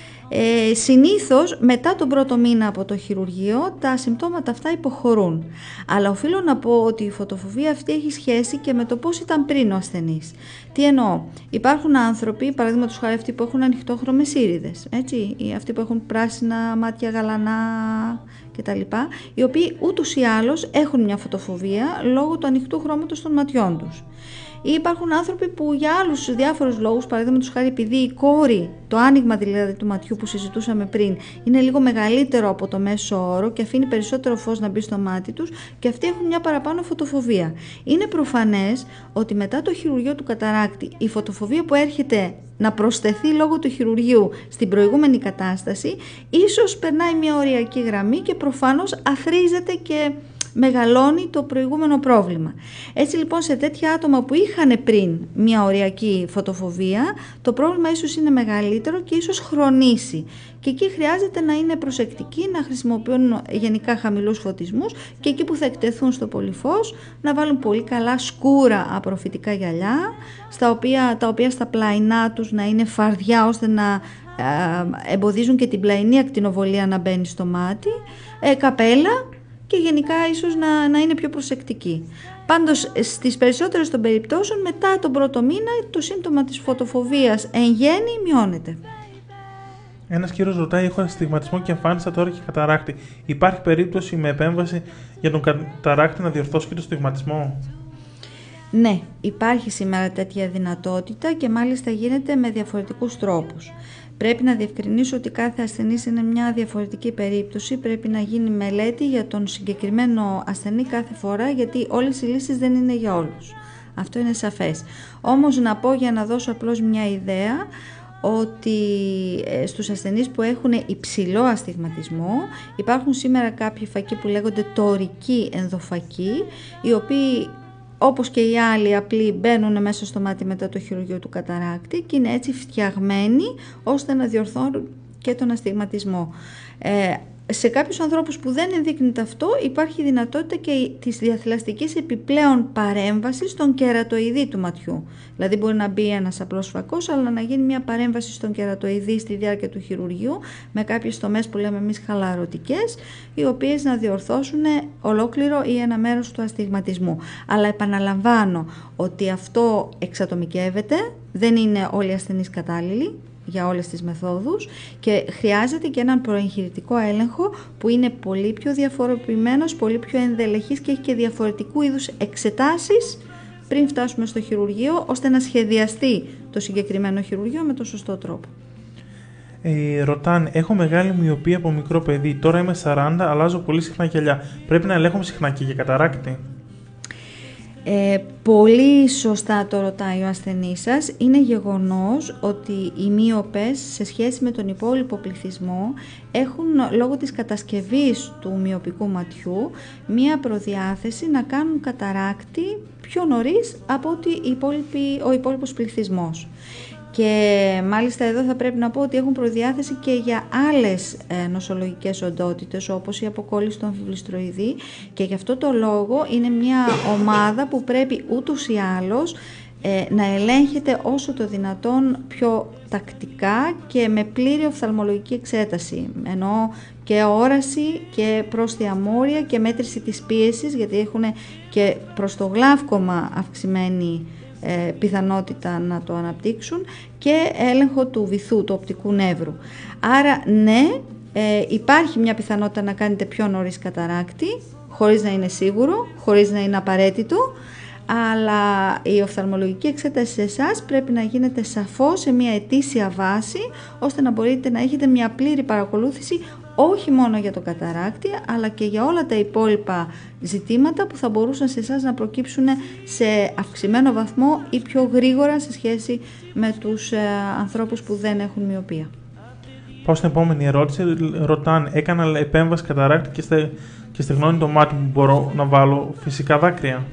Συνήθως μετά τον πρώτο μήνα από το χειρουργείο τα συμπτώματα αυτά υποχωρούν. Αλλά οφείλω να πω ότι η φωτοφοβία αυτή έχει σχέση και με το πώς ήταν πριν ο ασθενής. Τι εννοώ? Υπάρχουν άνθρωποι, παραδείγματος χάρη αυτοί που έχουν ανοιχτόχρωμες ήριδες, έτσι, ή αυτοί που έχουν πράσινα μάτια, γαλανά κτλ. Οι οποίοι ούτως ή άλλως έχουν μια φωτοφοβία λόγω του ανοιχτού χρώματος των ματιών τους. Ή υπάρχουν άνθρωποι που για άλλους διάφορους λόγους, παραδείγματος χάρη επειδή η κόρη, το άνοιγμα δηλαδή του ματιού που συζητούσαμε πριν, είναι λίγο μεγαλύτερο από το μέσο όρο και αφήνει περισσότερο φως να μπει στο μάτι τους και αυτοί έχουν μια παραπάνω φωτοφοβία. Είναι προφανές ότι μετά το χειρουργείο του καταράκτη η φωτοφοβία που έρχεται να προσθεθεί λόγω του χειρουργείου στην προηγούμενη κατάσταση ίσως περνάει μια οριακή γραμμή και προφανώς αθροίζεται και μεγαλώνει το προηγούμενο πρόβλημα. Έτσι λοιπόν σε τέτοια άτομα που είχαν πριν μια οριακή φωτοφοβία το πρόβλημα ίσως είναι μεγαλύτερο και ίσως χρονίσει και εκεί χρειάζεται να είναι προσεκτικοί, να χρησιμοποιούν γενικά χαμηλούς φωτισμούς και εκεί που θα εκτεθούν στο πολυφως να βάλουν πολύ καλά σκούρα απροφητικά γυαλιά τα οποία στα πλαϊνά τους να είναι φαρδιά ώστε να εμποδίζουν και την πλαϊνή ακτινοβολία να μπαίνει στο μάτι, καπέλα και γενικά ίσως να είναι πιο προσεκτικοί. Πάντως στις περισσότερες των περιπτώσεων μετά τον πρώτο μήνα το σύμπτωμα της φωτοφοβίας εν γέννη μειώνεται. Ένας κύριος ρωτάει: έχω αστιγματισμό και εμφάνισα τώρα και καταράκτη. Υπάρχει περίπτωση με επέμβαση για τον καταράκτη να διορθώσει και το στιγματισμό? Ναι, υπάρχει σήμερα τέτοια δυνατότητα και μάλιστα γίνεται με διαφορετικούς τρόπους. Πρέπει να διευκρινίσω ότι κάθε ασθενής είναι μια διαφορετική περίπτωση. Πρέπει να γίνει μελέτη για τον συγκεκριμένο ασθενή κάθε φορά, γιατί όλες οι λύσεις δεν είναι για όλους. Αυτό είναι σαφές. Όμως να πω, για να δώσω απλώς μια ιδέα, ότι στους ασθενείς που έχουν υψηλό αστιγματισμό υπάρχουν σήμερα κάποιοι φακοί που λέγονται τωρικοί ενδοφακοί, οι οποίοι, όπως και οι άλλοι απλοί, μπαίνουν μέσα στο μάτι μετά το χειρουργείο του καταράκτη και είναι έτσι φτιαγμένοι ώστε να διορθώνουν και τον αστιγματισμό. Σε κάποιους ανθρώπους που δεν ενδείκνυται αυτό, υπάρχει δυνατότητα και της διαθυλαστικής επιπλέον παρέμβασης στον κερατοειδή του ματιού. Δηλαδή μπορεί να μπει ένας απλός φακός, αλλά να γίνει μια παρέμβαση στον κερατοειδή στη διάρκεια του χειρουργείου, με κάποιες τομές που λέμε εμείς χαλαρωτικές, οι οποίες να διορθώσουν ολόκληρο ή ένα μέρος του αστιγματισμού. Αλλά επαναλαμβάνω ότι αυτό εξατομικεύεται, δεν είναι όλοι οι ασθενείς κατάλληλοι για όλες τις μεθόδους και χρειάζεται και έναν προεγχειρητικό έλεγχο που είναι πολύ πιο διαφοροποιημένος, πολύ πιο ενδελεχής και έχει και διαφορετικού είδους εξετάσεις πριν φτάσουμε στο χειρουργείο, ώστε να σχεδιαστεί το συγκεκριμένο χειρουργείο με τον σωστό τρόπο. Ρωτάνε, έχω μεγάλη μοιοπία από μικρό παιδί, τώρα είμαι 40, αλλάζω πολύ συχνά γυαλιά. Πρέπει να ελέγχομαι συχνά και για καταράκτη? Πολύ σωστά το ρωτάει ο ασθενής σας. Είναι γεγονός ότι οι μοιοπές σε σχέση με τον υπόλοιπο πληθυσμό έχουν, λόγω της κατασκευής του μοιοπικού ματιού, μία προδιάθεση να κάνουν καταράκτη πιο νωρίς από ότι ο υπόλοιπος πληθυσμός. Και μάλιστα εδώ θα πρέπει να πω ότι έχουν προδιάθεση και για άλλες νοσολογικές οντότητες, όπως η αποκόλληση του αμφιβληστροειδή, και γι' αυτό το λόγο είναι μια ομάδα που πρέπει ούτως ή άλλως να ελέγχεται όσο το δυνατόν πιο τακτικά και με πλήρη οφθαλμολογική εξέταση. Εννοώ και όραση και πρόστια μόρια και μέτρηση της πίεσης, γιατί έχουν και προς το γλαύκομα αυξημένη πιθανότητα να το αναπτύξουν, και έλεγχο του βυθού, του οπτικού νεύρου. Άρα ναι, υπάρχει μια πιθανότητα να κάνετε πιο νωρίς καταράκτη, χωρίς να είναι σίγουρο, χωρίς να είναι απαραίτητο, αλλά η οφθαλμολογική εξέταση σε εσάς πρέπει να γίνεται σαφώς σε μια ετήσια βάση, ώστε να μπορείτε να έχετε μια πλήρη παρακολούθηση όχι μόνο για το καταράκτη, αλλά και για όλα τα υπόλοιπα ζητήματα που θα μπορούσαν σε εσάς να προκύψουν σε αυξημένο βαθμό ή πιο γρήγορα σε σχέση με τους ανθρώπους που δεν έχουν μοιοπία. Πάω στην επόμενη ερώτηση. Ρωτάνε, έκανα επέμβαση καταράκτη και στεγνώνει το μάτι μου, μπορώ να βάλω φυσικά δάκρυα?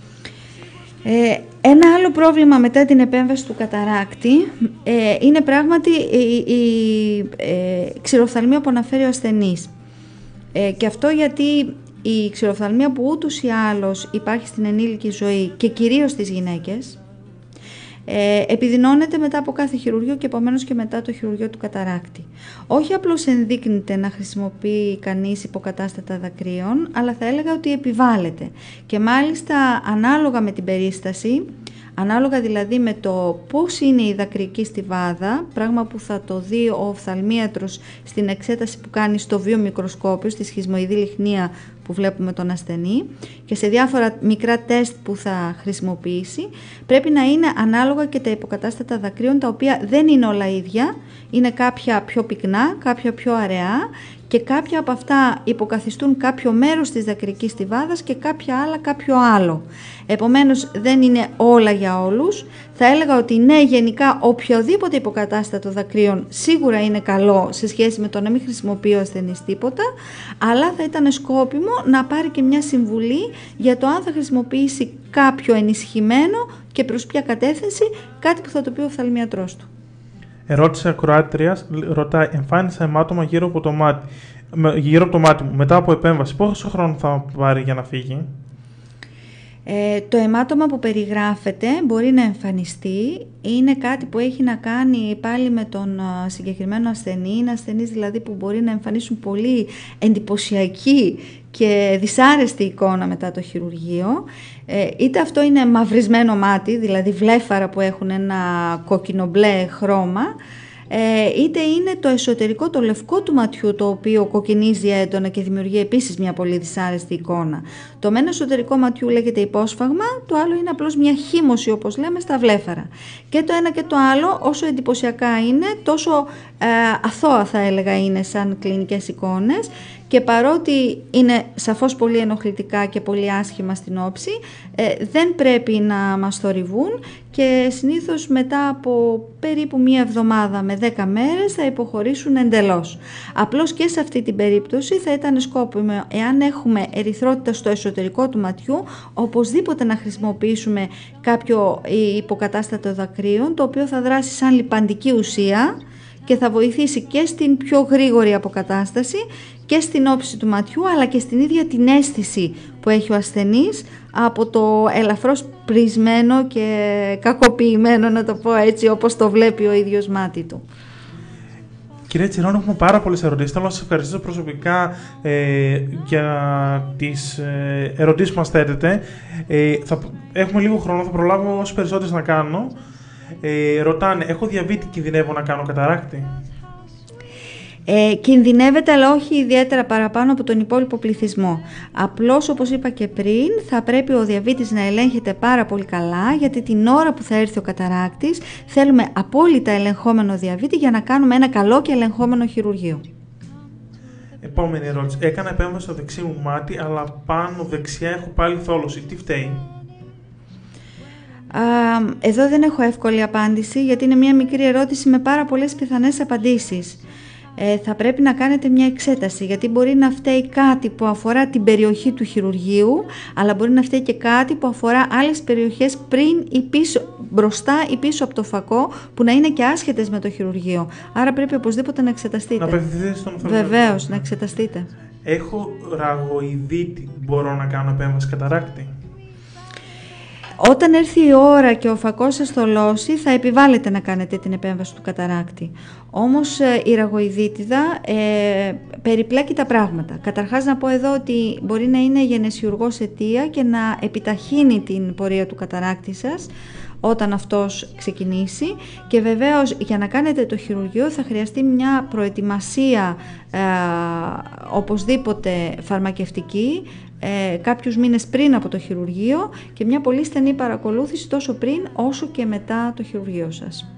Ένα άλλο πρόβλημα μετά την επέμβαση του καταράκτη είναι πράγματι η ξηροφθαλμία που αναφέρει ο ασθενής. Και αυτό γιατί η ξηροφθαλμία που ούτως ή άλλως υπάρχει στην ενήλικη ζωή και κυρίως στις γυναίκες, επιδεινώνεται μετά από κάθε χειρουργείο και επομένως και μετά το χειρουργείο του καταράκτη. Όχι απλώς ενδείκνυται να χρησιμοποιεί κανείς υποκατάστατα δακρύων, αλλά θα έλεγα ότι επιβάλλεται. Και μάλιστα ανάλογα με την περίσταση, ανάλογα δηλαδή με το πώς είναι η δακρυϊκή στιβάδα, πράγμα που θα το δει ο οφθαλμίατρος στην εξέταση που κάνει στο βιομικροσκόπιο, στη σχισμοειδή λιχνία που βλέπουμε τον ασθενή, και σε διάφορα μικρά τεστ που θα χρησιμοποιήσει, πρέπει να είναι ανάλογα και τα υποκατάστατα δακρύων, τα οποία δεν είναι όλα ίδια, είναι κάποια πιο πυκνά, κάποια πιο αραιά, και κάποια από αυτά υποκαθιστούν κάποιο μέρος της δακρυϊκής στιβάδας και κάποια άλλα κάποιο άλλο. Επομένως δεν είναι όλα για όλους. Θα έλεγα ότι ναι, γενικά οποιοδήποτε υποκατάστατο δακρύων σίγουρα είναι καλό σε σχέση με το να μην χρησιμοποιεί ο ασθενής τίποτα, αλλά θα ήταν σκόπιμο να πάρει και μια συμβουλή για το αν θα χρησιμοποιήσει κάποιο ενισχυμένο και προς ποια κατεύθυνση, κάτι που θα το πει ο οφθαλμίατρός του. Ερώτηση ακροάτριας, ρωτάει, εμφάνισα αιμάτωμα γύρω από το μάτι μου μετά από επέμβαση. Πόσο χρόνο θα πάρει για να φύγει? Το αιμάτωμα που περιγράφεται μπορεί να εμφανιστεί. Είναι κάτι που έχει να κάνει πάλι με τον συγκεκριμένο ασθενή. Είναι ασθενείς δηλαδή που μπορεί να εμφανίσουν πολύ εντυπωσιακή και δυσάρεστη εικόνα μετά το χειρουργείο. Είτε αυτό είναι μαυρισμένο μάτι, δηλαδή βλέφαρα που έχουν ένα κόκκινο-μπλε χρώμα, είτε είναι το εσωτερικό, το λευκό του ματιού, το οποίο κοκκινίζει έντονα και δημιουργεί επίσης μια πολύ δυσάρεστη εικόνα. Το μεν εσωτερικό ματιού λέγεται υπόσφαγμα, το άλλο είναι απλώς μια χύμωση, όπως λέμε, στα βλέφαρα. Και το ένα και το άλλο, όσο εντυπωσιακά είναι, τόσο αθώα θα έλεγα είναι σαν κλινικές εικόνες, και παρότι είναι σαφώς πολύ ενοχλητικά και πολύ άσχημα στην όψη, δεν πρέπει να μας θορυβούν και συνήθως μετά από περίπου 1 εβδομάδα με 10 μέρες θα υποχωρήσουν εντελώς. Απλώς και σε αυτή την περίπτωση θα ήταν σκόπιμο, εάν έχουμε ερυθρότητα στο εσωτερικό του ματιού, οπωσδήποτε να χρησιμοποιήσουμε κάποιο υποκατάστατο δακρύων, το οποίο θα δράσει σαν λιπαντική ουσία και θα βοηθήσει και στην πιο γρήγορη αποκατάσταση και στην όψη του ματιού, αλλά και στην ίδια την αίσθηση που έχει ο ασθενής από το ελαφρώς πρισμένο και κακοποιημένο, να το πω έτσι, όπως το βλέπει ο ίδιος μάτι του. Κυρία Τσιρώνου, έχουμε πάρα πολλές ερωτήσεις. Θέλω να σας ευχαριστήσω προσωπικά για τις ερωτήσεις που μας θέτετε. Έχουμε λίγο χρόνο, θα προλάβω όσες περισσότερες να κάνω. Ρωτάνε, έχω διαβήτη, κινδυνεύω να κάνω καταράκτη? Κινδυνεύεται, αλλά όχι ιδιαίτερα παραπάνω από τον υπόλοιπο πληθυσμό. Απλώς, όπως είπα και πριν, θα πρέπει ο διαβήτης να ελέγχεται πάρα πολύ καλά, γιατί την ώρα που θα έρθει ο καταράκτης θέλουμε απόλυτα ελεγχόμενο διαβήτη για να κάνουμε ένα καλό και ελεγχόμενο χειρουργείο. Επόμενη ερώτηση. Έκανα επέμβαση στο δεξί μου μάτι, αλλά πάνω δεξιά έχω πάλι θόλωση. Τι φταίει? Εδώ δεν έχω εύκολη απάντηση, γιατί είναι μια μικρή ερώτηση με πάρα πολλές πιθανές απαντήσεις. Θα πρέπει να κάνετε μια εξέταση, γιατί μπορεί να φταίει κάτι που αφορά την περιοχή του χειρουργείου, αλλά μπορεί να φταίει και κάτι που αφορά άλλες περιοχές πριν ή πίσω, μπροστά ή πίσω από το φακό, που να είναι και άσχετες με το χειρουργείο. Άρα πρέπει οπωσδήποτε να εξεταστείτε. Να απευθυνθείτε στον οφθαλμολόγο. Βεβαίως, να εξεταστείτε. Έχω ραγοειδίτη, μπορώ να κάνω επέμβαση καταράκτη? Όταν έρθει η ώρα και ο φακός σας θολώσει, θα επιβάλλετε να κάνετε την επέμβαση του καταράκτη. Όμως η ραγοειδίτιδα περιπλέκει τα πράγματα. Καταρχάς να πω εδώ ότι μπορεί να είναι γενεσιουργός αιτία και να επιταχύνει την πορεία του καταράκτη σας όταν αυτός ξεκινήσει, και βεβαίως για να κάνετε το χειρουργείο θα χρειαστεί μια προετοιμασία οπωσδήποτε φαρμακευτική, κάποιους μήνες πριν από το χειρουργείο, και μια πολύ στενή παρακολούθηση τόσο πριν όσο και μετά το χειρουργείο σας.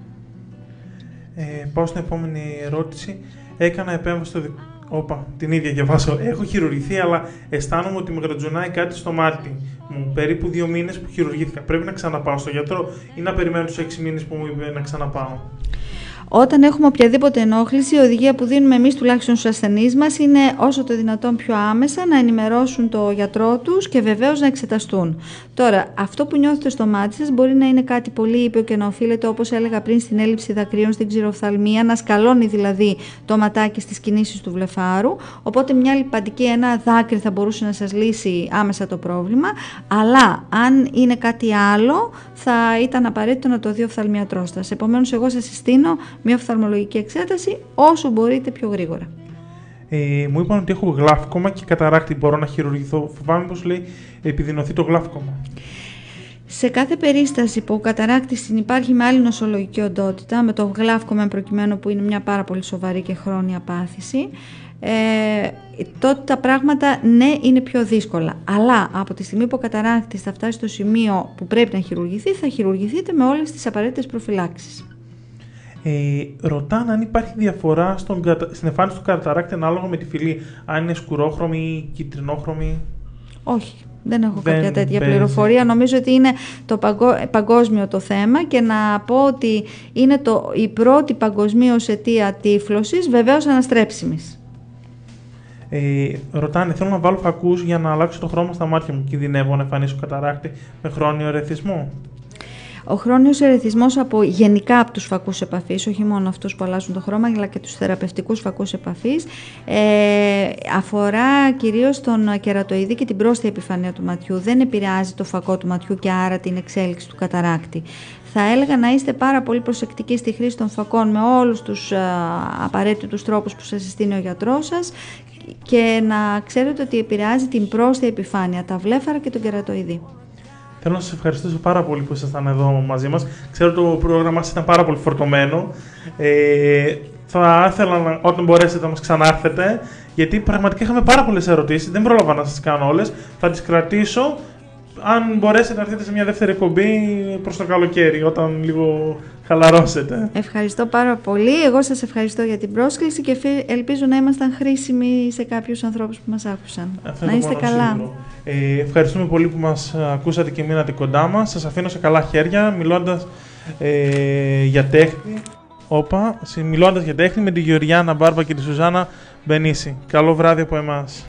Πάω στην επόμενη ερώτηση. Έκανα επέμβαση στο την ίδια διαβάσω. Έχω χειρουργηθεί, αλλά αισθάνομαι ότι με γρατζουνάει κάτι στο μάτι μου. Περίπου 2 μήνες που χειρουργήθηκα. Πρέπει να ξαναπάω στο γιατρό ή να περιμένω τους 6 μήνες που μου είπε να ξαναπάω? Όταν έχουμε οποιαδήποτε ενόχληση, η οδηγία που δίνουμε εμείς τουλάχιστον στους ασθενείς μας είναι όσο το δυνατόν πιο άμεσα να ενημερώσουν το γιατρό τους και βεβαίως να εξεταστούν. Τώρα, αυτό που νιώθετε στο μάτι σας μπορεί να είναι κάτι πολύ ήπιο και να οφείλεται, όπως έλεγα πριν, στην έλλειψη δακρύων, στην ξηροφθαλμία, να σκαλώνει δηλαδή το ματάκι στις κινήσεις του βλεφάρου. Οπότε, μια λιπαντική, ένα δάκρυ θα μπορούσε να σας λύσει άμεσα το πρόβλημα. Αλλά αν είναι κάτι άλλο, θα ήταν απαραίτητο να το δει ο οφθαλμιατρός σας. Επομένως, εγώ σας συστήνω μια οφθαλμολογική εξέταση όσο μπορείτε πιο γρήγορα. Μου είπαν ότι έχω γλαύκομα και καταράκτη. Μπορώ να χειρουργηθώ? Φοβάμαι πως λέει επιδεινωθεί το γλαύκομα. Σε κάθε περίσταση που ο καταράκτης συνυπάρχει με άλλη νοσολογική οντότητα, με το γλαύκομα προκειμένου που είναι μια πάρα πολύ σοβαρή και χρόνια πάθηση, τότε τα πράγματα ναι είναι πιο δύσκολα. Αλλά από τη στιγμή που ο καταράκτης θα φτάσει στο σημείο που πρέπει να χειρουργηθεί, θα χειρουργηθείτε με όλες τις απαραίτητες προφυλάξεις. Ρωτάνε αν υπάρχει διαφορά στην εμφάνιση του καταράκτη ανάλογα με τη φυλή, αν είναι σκουρόχρωμη ή κυτρινόχρωμη? Όχι, δεν έχω κάποια τέτοια πληροφορία. Νομίζω ότι είναι το παγκόσμιο το θέμα, και να πω ότι είναι η πρώτη παγκοσμίως αιτία τύφλωσης, βεβαίως αναστρέψιμης. Ρωτάνε, θέλω να βάλω φακούς για να αλλάξω το χρώμα στα μάτια μου. Κινδυνεύω να εμφανίσω καταράκτη με χρόνιο ερεθισμό? Ο χρόνιος ερεθισμός γενικά από τους φακούς επαφής, όχι μόνο αυτούς που αλλάζουν το χρώμα, αλλά και τους θεραπευτικούς φακούς επαφής, αφορά κυρίως τον κερατοειδή και την πρόσθετη επιφάνεια του ματιού. Δεν επηρεάζει το φακό του ματιού και άρα την εξέλιξη του καταράκτη. Θα έλεγα να είστε πάρα πολύ προσεκτικοί στη χρήση των φακών με όλους τους απαραίτητους τρόπους που σας συστήνει ο γιατρός σας, και να ξέρετε ότι επηρεάζει την πρόσθετη επιφάνεια, τα βλέφαρα και τον κερατοειδή. Θέλω να σας ευχαριστήσω πάρα πολύ που ήσασταν εδώ μαζί μας. Ξέρω ότι το πρόγραμμα μας ήταν πάρα πολύ φορτωμένο. Θα ήθελα όταν μπορέσετε να μας ξανάρθετε, γιατί πραγματικά είχαμε πάρα πολλές ερωτήσεις. Δεν πρόλαβα να σας κάνω όλες. Θα τις κρατήσω. Αν μπορέσετε να έρθετε σε μια δεύτερη εκπομπή προς το καλοκαίρι, όταν λίγο χαλαρώσετε. Ευχαριστώ πάρα πολύ. Εγώ σας ευχαριστώ για την πρόσκληση και ελπίζω να ήμασταν χρήσιμοι σε κάποιους ανθρώπους που μας άκουσαν. Να είστε καλά. Ευχαριστούμε πολύ που μας ακούσατε και μείνατε κοντά μας. Σας αφήνω σε καλά χέρια, μιλώντας για τέχνη. Μιλώντας για τέχνη με τη Γεωργιάννα Μπάρμπα και τη Σουζάννα Μπενίση. Καλό βράδυ από εμάς.